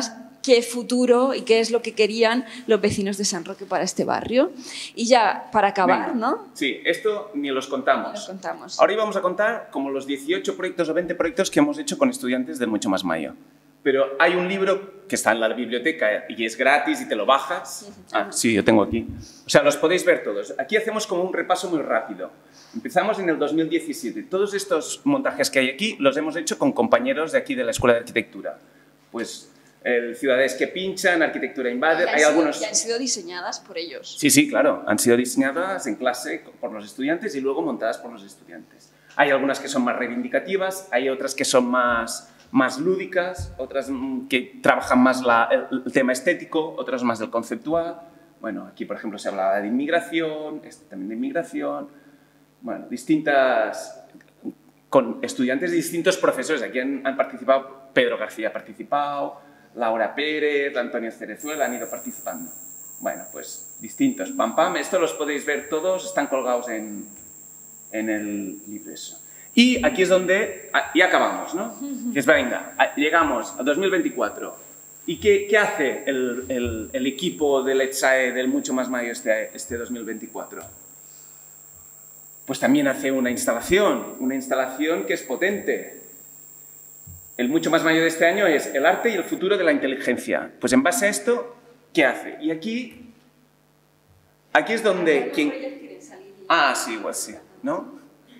qué futuro y qué es lo que querían los vecinos de San Roque para este barrio. Y ya, para acabar, Venga. ¿no? Sí, esto ni los contamos. Ni los contamos. Ahora íbamos a contar como los dieciocho proyectos o veinte proyectos que hemos hecho con estudiantes del Mucho Más Mayo. Pero hay un libro que está en la biblioteca y es gratis y te lo bajas. Ah, sí, yo tengo aquí. O sea, los podéis ver todos. Aquí hacemos como un repaso muy rápido. Empezamos en el dos mil diecisiete. Todos estos montajes que hay aquí los hemos hecho con compañeros de aquí de la Escuela de Arquitectura. Pues el Ciudades que Pinchan, Arquitectura Invader, hay sido, algunos... Y han sido diseñadas por ellos. Sí, sí, claro. Han sido diseñadas en clase por los estudiantes y luego montadas por los estudiantes. Hay algunas que son más reivindicativas, hay otras que son más, más lúdicas, otras que trabajan más la, el, el tema estético, otras más del conceptual. Bueno, aquí, por ejemplo, se hablaba de inmigración, este también de inmigración. Bueno, distintas... con estudiantes de distintos profesores. Aquí han, han participado, Pedro García ha participado, Laura Pérez, Antonio Cerezuela han ido participando. Bueno, pues distintos. Pam, pam, esto los podéis ver todos, están colgados en, en el libro eso. Y aquí es donde, y acabamos, ¿no? Dices, venga, llegamos a dos mil veinticuatro. ¿Y qué, qué hace el, el, el equipo del ETSAE del Mucho Más Mayo este, este dos mil veinticuatro? Pues también hace una instalación, una instalación que es potente. El Mucho Más Mayo de este año es el arte y el futuro de la inteligencia. Pues en base a esto, ¿qué hace? Y aquí, aquí es donde... Quien... Ah, sí, igual sí, ¿no?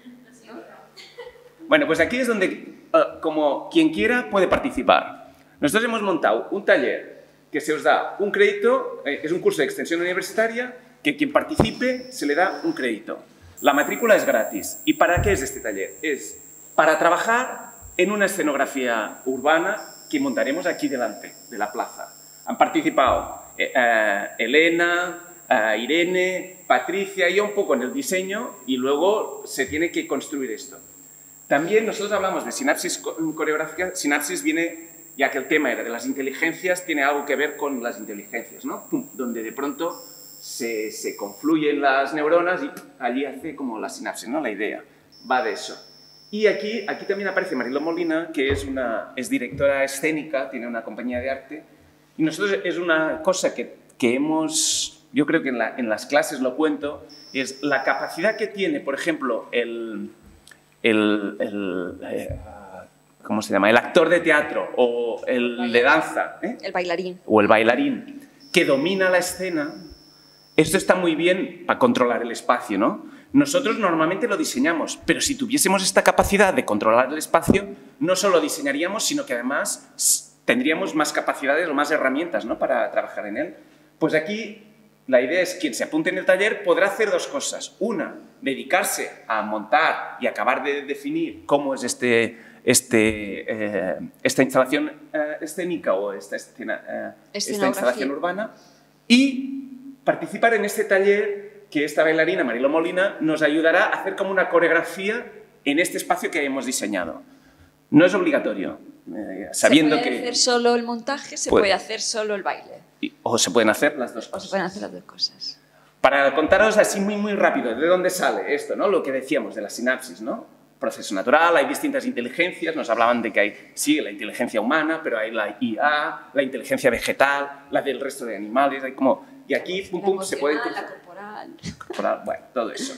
Bueno, pues aquí es donde, uh, como quien quiera, puede participar. Nosotros hemos montado un taller que se os da un crédito, eh, es un curso de extensión universitaria, que quien participe se le da un crédito. La matrícula es gratis. ¿Y para qué es este taller? Es para trabajar en una escenografía urbana que montaremos aquí delante de la plaza. Han participado eh, eh, Elena, eh, Irene, Patricia y yo un poco en el diseño y luego se tiene que construir esto. También nosotros hablamos de sinapsis coreográfica. Sinapsis viene, ya que el tema era de las inteligencias, tiene algo que ver con las inteligencias, ¿no? Pum, donde de pronto se, se confluyen las neuronas y allí hace como la sinapsis, ¿no? La idea va de eso. Y aquí, aquí también aparece Mariló Molina, que es, una, es directora escénica, tiene una compañía de arte, y nosotros es una cosa que, que hemos, yo creo que en, la, en las clases lo cuento, es la capacidad que tiene, por ejemplo, el, el, el eh, ¿cómo se llama? El actor de teatro o el de danza, ¿eh? El bailarín. O el bailarín, que domina la escena. Esto está muy bien para controlar el espacio, ¿no? Nosotros normalmente lo diseñamos, pero si tuviésemos esta capacidad de controlar el espacio, no solo diseñaríamos, sino que además tendríamos más capacidades o más herramientas, ¿no? Para trabajar en él. Pues aquí la idea es que quien se apunte en el taller podrá hacer dos cosas. Una, dedicarse a montar y acabar de definir cómo es este, este, eh, esta instalación eh, escénica o esta, escena, eh, esta instalación urbana y participar en este taller que esta bailarina, Mariló Molina, nos ayudará a hacer como una coreografía en este espacio que hemos diseñado. No es obligatorio, eh, sabiendo que... Se puede hacer solo el montaje, se puede, puede hacer solo el baile. Y, o se pueden hacer las dos cosas. O se pueden hacer las dos cosas. Para contaros así muy, muy rápido de dónde sale esto, ¿no? Lo que decíamos de la sinapsis, ¿no? Proceso natural, hay distintas inteligencias, nos hablaban de que hay, sí, la inteligencia humana, pero hay la I A, la inteligencia vegetal, la del resto de animales, hay como... Y aquí, pum, pum, se puede... La corporal. corporal. Bueno, todo eso.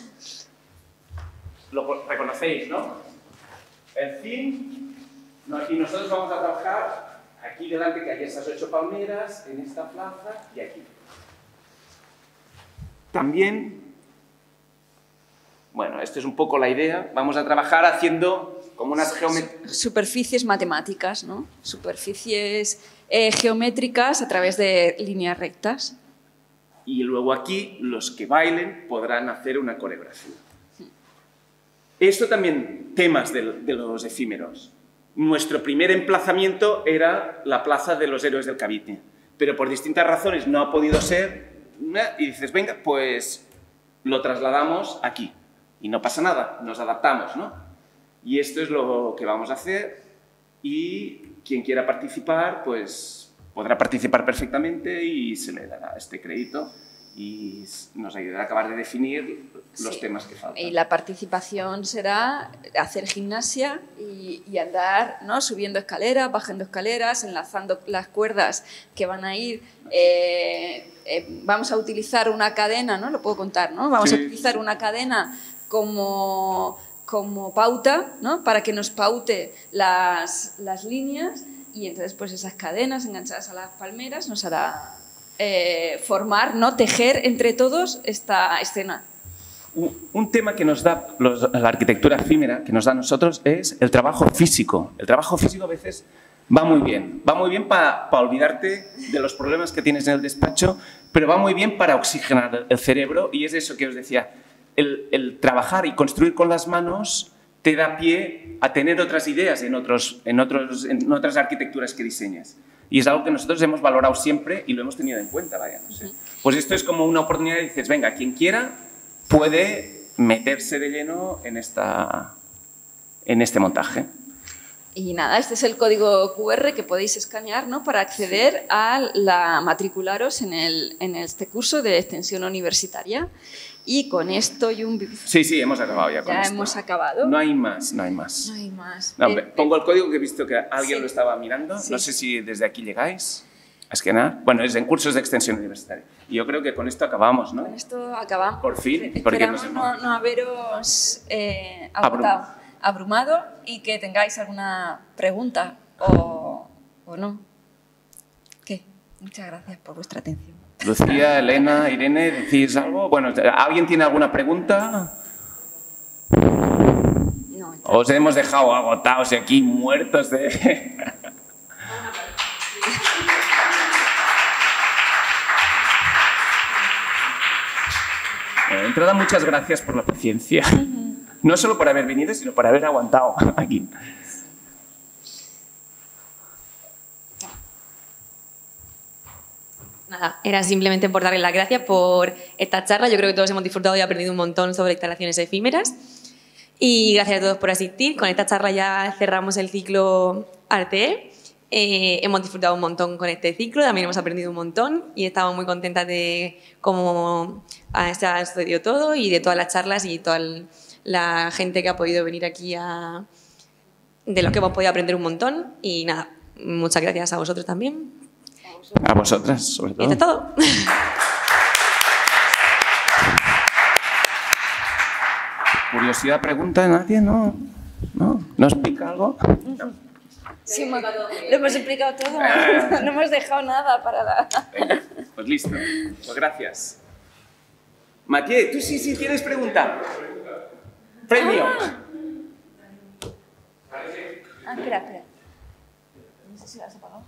Lo reconocéis, ¿no? El fin, no, y nosotros vamos a trabajar aquí delante, que hay esas ocho palmeras, en esta plaza y aquí. También, bueno, esto es un poco la idea, vamos a trabajar haciendo como unas geometrías... Superficies matemáticas, ¿no? Superficies eh, geométricas a través de líneas rectas. Y luego aquí los que bailen podrán hacer una coreografía. Esto también, temas de, de los efímeros. Nuestro primer emplazamiento era la Plaza de los Héroes del Cavite, pero por distintas razones no ha podido ser, y dices, venga, pues lo trasladamos aquí. Y no pasa nada, nos adaptamos, ¿no? Y esto es lo que vamos a hacer y quien quiera participar, pues... podrá participar perfectamente y se le dará este crédito. y nos ayudará a acabar de definir los Sí. temas que faltan. Y la participación será hacer gimnasia y, y andar, ¿no? Subiendo escaleras, bajando escaleras, enlazando las cuerdas que van a ir. Eh, eh, vamos a utilizar una cadena, ¿no? Lo puedo contar, ¿no? Vamos Sí. a utilizar una cadena como, como pauta, ¿no? Para que nos paute las, las líneas, y entonces pues esas cadenas enganchadas a las palmeras nos hará eh, formar, ¿no? Tejer entre todos esta escena. Un, un tema que nos da los- la arquitectura efímera, que nos da a nosotros, es el trabajo físico. El trabajo físico a veces va muy bien. Va muy bien para olvidarte de los problemas que tienes en el despacho, pero va muy bien para oxigenar el cerebro, y es eso que os decía. El, el trabajar y construir con las manos te da pie a tener otras ideas en, otros, en, otros, en otras arquitecturas que diseñas. Y es algo que nosotros hemos valorado siempre y lo hemos tenido en cuenta, vaya, no sé. Pues esto es como una oportunidad y dices, venga, quien quiera puede meterse de lleno en, esta, en este montaje. Y nada, este es el código cu erre que podéis escanear, ¿no? Para acceder a la matricularos en, el, en este curso de extensión universitaria. Y con esto y un... Sí, sí, hemos acabado ya con Ya esto. hemos acabado. No hay más, no hay más. No hay más. No, Eh, pongo el código que he visto que alguien sí. lo estaba mirando. Sí. No sé si desde aquí llegáis a escanear. Bueno, es en cursos de extensión universitaria. Y yo creo que con esto acabamos, ¿no? Con esto acabamos. Por fin, porque Esperamos nos no, hemos- no haberos eh, Abrum- agotado, abrumado, y que tengáis alguna pregunta o, o no. ¿Qué? Muchas gracias por vuestra atención. Lucía, Elena, Irene, ¿decís algo? Bueno, ¿alguien tiene alguna pregunta? No, Os hemos dejado agotados y aquí muertos de... Bueno, de entrada, muchas gracias por la paciencia. No solo por haber venido, sino por haber aguantado aquí. Nada, era simplemente por darles las gracias por esta charla. Yo creo que todos hemos disfrutado y aprendido un montón sobre instalaciones efímeras. Y gracias a todos por asistir. Con esta charla ya cerramos el ciclo Arte. Eh, hemos disfrutado un montón con este ciclo, también hemos aprendido un montón y estamos muy contentas de cómo se ha sucedido todo y de todas las charlas y toda la gente que ha podido venir aquí, a, de los que hemos podido aprender un montón. Y nada, muchas gracias a vosotros también. A vosotras, sobre Y esto es todo. todo. Curiosidad, pregunta, nadie, ¿no? ¿No? ¿Nos pica algo? Sí, mo- lo hemos explicado todo. No hemos dejado nada para la... Venga, pues listo. Pues gracias. Mathieu, tú sí, sí tienes pregunta. Premio. Ah, espera, espera. No sé si la has apagado.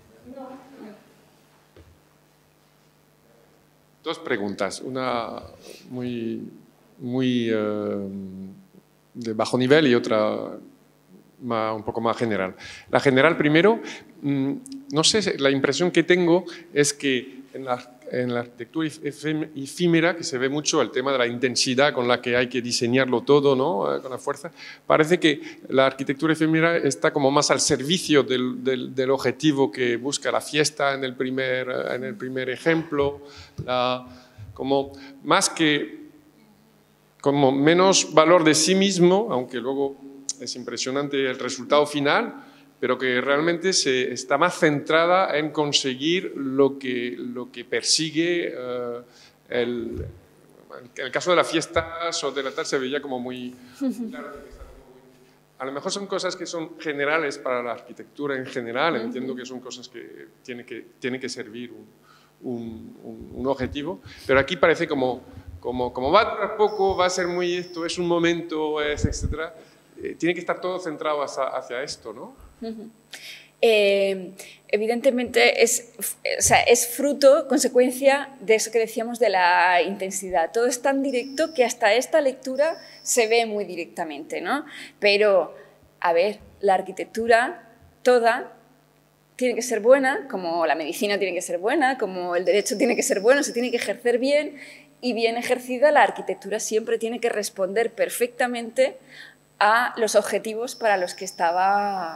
Dos preguntas, una muy, muy eh, de bajo nivel y otra más, un poco más general. La general primero, mmm, no sé, la impresión que tengo es que en la, en la arquitectura efímera, que se ve mucho el tema de la intensidad con la que hay que diseñarlo todo, ¿no? Eh, con la fuerza, parece que la arquitectura efímera está como más al servicio del, del, del objetivo que busca la fiesta en el primer, en el primer ejemplo, la, como más que como menos valor de sí mismo, aunque luego es impresionante el resultado final, pero que realmente se está más centrada en conseguir lo que, lo que persigue uh, el, en el caso de las fiestas o de la tal se veía como muy claro que está como muy, a lo mejor son cosas que son generales para la arquitectura en general, entiendo que son cosas que tienen que, tienen que servir un, un, un, un objetivo, pero aquí parece como, como, como va a durar poco, va a ser muy esto, es un momento, es etcétera, eh, tiene que estar todo centrado hacia, hacia esto, ¿no? Uh-huh. eh, evidentemente es, o sea, es fruto, consecuencia de eso que decíamos de la intensidad. Todo es tan directo que hasta esta lectura se ve muy directamente, ¿no? Pero, a ver, la arquitectura toda tiene que ser buena, como la medicina tiene que ser buena, como el derecho tiene que ser bueno, se tiene que ejercer bien, y bien ejercida la arquitectura siempre tiene que responder perfectamente a los objetivos para los que estaba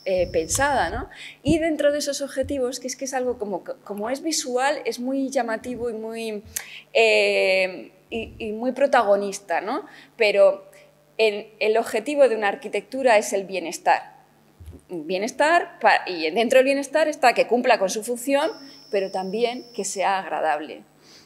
eh, pensada, ¿no? Y dentro de esos objetivos, que es que es algo como, como es visual, es muy llamativo y muy, eh, y, y muy protagonista, ¿no? Pero el, el objetivo de una arquitectura es el bienestar. Bienestar, y dentro del bienestar está que cumpla con su función, pero también que sea agradable.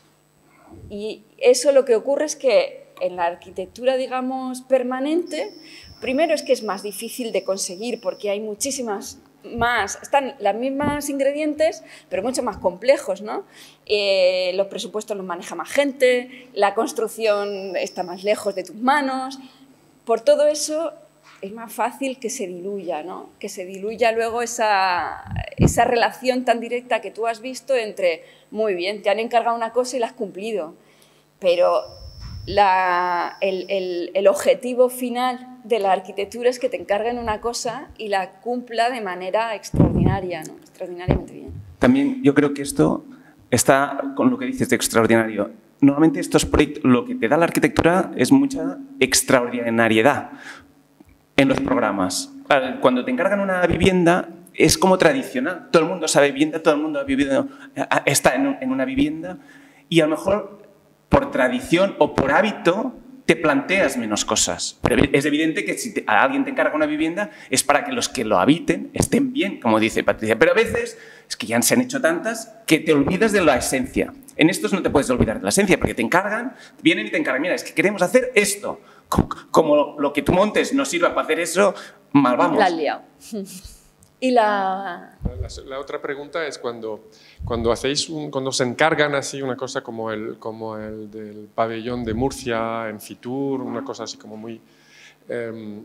Y eso lo que ocurre es que en la arquitectura, digamos, permanente, primero es que es más difícil de conseguir porque hay muchísimas más, están los mismos ingredientes, pero mucho más complejos, ¿no? Eh, los presupuestos los maneja más gente, la construcción está más lejos de tus manos. Por todo eso es más fácil que se diluya, ¿no? Que se diluya luego esa, esa relación tan directa que tú has visto entre, muy bien, te han encargado una cosa y la has cumplido, pero la, el, el, el objetivo final de la arquitectura es que te encarguen una cosa y la cumpla de manera extraordinaria, ¿no? Extraordinariamente bien. También yo creo que esto está con lo que dices de extraordinario. Normalmente estos proyectos, lo que te da la arquitectura es mucha extraordinariedad en los programas. Cuando te encargan una vivienda es como tradicional. Todo el mundo sabe vivienda, todo el mundo ha vivido, está en una vivienda y a lo mejor por tradición o por hábito te planteas menos cosas. Pero es evidente que si te, a alguien te encarga una vivienda es para que los que lo habiten estén bien, como dice Patricia. Pero a veces es que ya se han hecho tantas que te olvidas de la esencia. En estos no te puedes olvidar de la esencia porque te encargan, vienen y te encargan, mira, es que queremos hacer esto. Como lo que tú montes no sirva para hacer eso, mal vamos. La has liado. Y la... La, la otra pregunta es cuando, cuando hacéis un, cuando se encargan así una cosa como el, como el del pabellón de Murcia en Fitur, una cosa así como muy... Eh,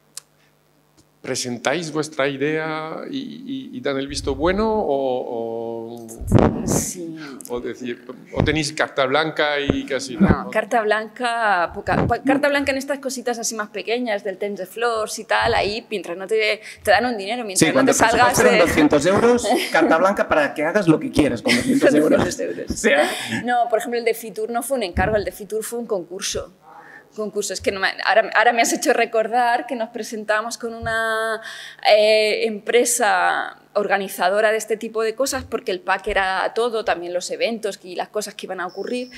¿presentáis vuestra idea y, y, y dan el visto bueno o, o, sí. o, decir, o tenéis carta blanca y casi no? No, carta blanca, poca, carta blanca en estas cositas así más pequeñas del Temps de Flors y tal, ahí mientras no te, te dan un dinero, mientras sí, no te salgas de... doscientos euros, carta blanca para que hagas lo que quieras con doscientos euros. euros. ¿Sí? No, por ejemplo, el de Fitur no fue un encargo, el de Fitur fue un concurso. concurso. Es que no me, ahora, ahora me has hecho recordar que nos presentamos con una eh, empresa organizadora de este tipo de cosas porque el pack era todo, también los eventos y las cosas que iban a ocurrir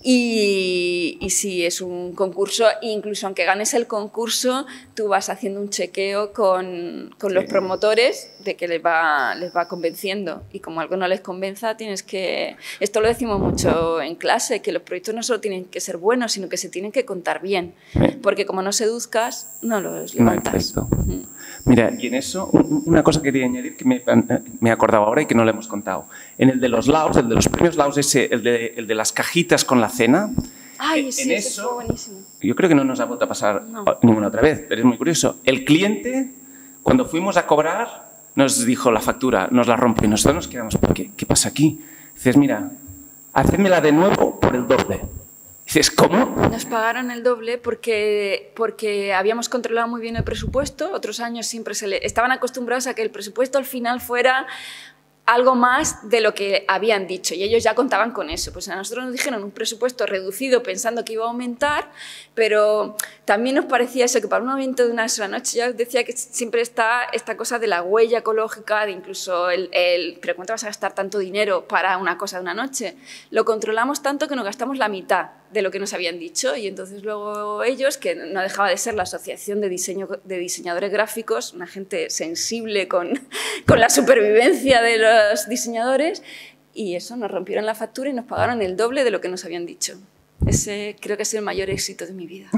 y, y sí, es un concurso, incluso aunque ganes el concurso tú vas haciendo un chequeo con, con sí. los promotores de que les va, les va convenciendo y como algo no les convenza tienes que, esto lo decimos mucho en clase, que los proyectos no solo tienen que ser buenos sino que se tienen que contar bien, porque como no seduzcas no los levantas. No, mm. Mira, y en eso, una cosa que quería añadir que me, me he acordado ahora y que no le hemos contado. En el de los Laos, el de los premios Laos, ese, el, de, el de las cajitas con la cena, Ay, en, sí, en eso eso, fue buenísimo. Yo creo que no nos ha vuelto a pasar no. ninguna otra vez, pero es muy curioso. El cliente, cuando fuimos a cobrar, nos dijo la factura, nos la rompió y nosotros nos quedamos, ¿pero qué, qué pasa aquí? Dices, mira, hacédmela de nuevo por el doble. Dices, ¿cómo? Nos pagaron el doble porque, porque habíamos controlado muy bien el presupuesto. Otros años siempre se le, estaban acostumbrados a que el presupuesto al final fuera algo más de lo que habían dicho y ellos ya contaban con eso. Pues a nosotros nos dijeron un presupuesto reducido pensando que iba a aumentar, pero también nos parecía eso, que para un evento de una sola noche, ya decía que siempre está esta cosa de la huella ecológica, de incluso el, el pero ¿cuánto vas a gastar tanto dinero para una cosa de una noche? Lo controlamos tanto que nos gastamos la mitad de lo que nos habían dicho y entonces luego ellos, que no dejaba de ser la Asociación de, Diseño, de Diseñadores Gráficos, una gente sensible con, con la supervivencia de los diseñadores, y eso, nos rompieron la factura y nos pagaron el doble de lo que nos habían dicho. Ese creo que ha sido el mayor éxito de mi vida.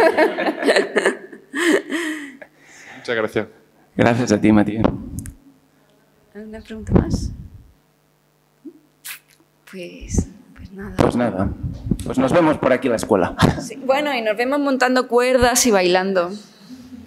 Muchas gracias. Gracias a ti, Matías. ¿Alguna pregunta más? Pues... Pues nada. Pues nada. Pues nos vemos por aquí en la escuela. Sí, bueno, y nos vemos montando cuerdas y bailando.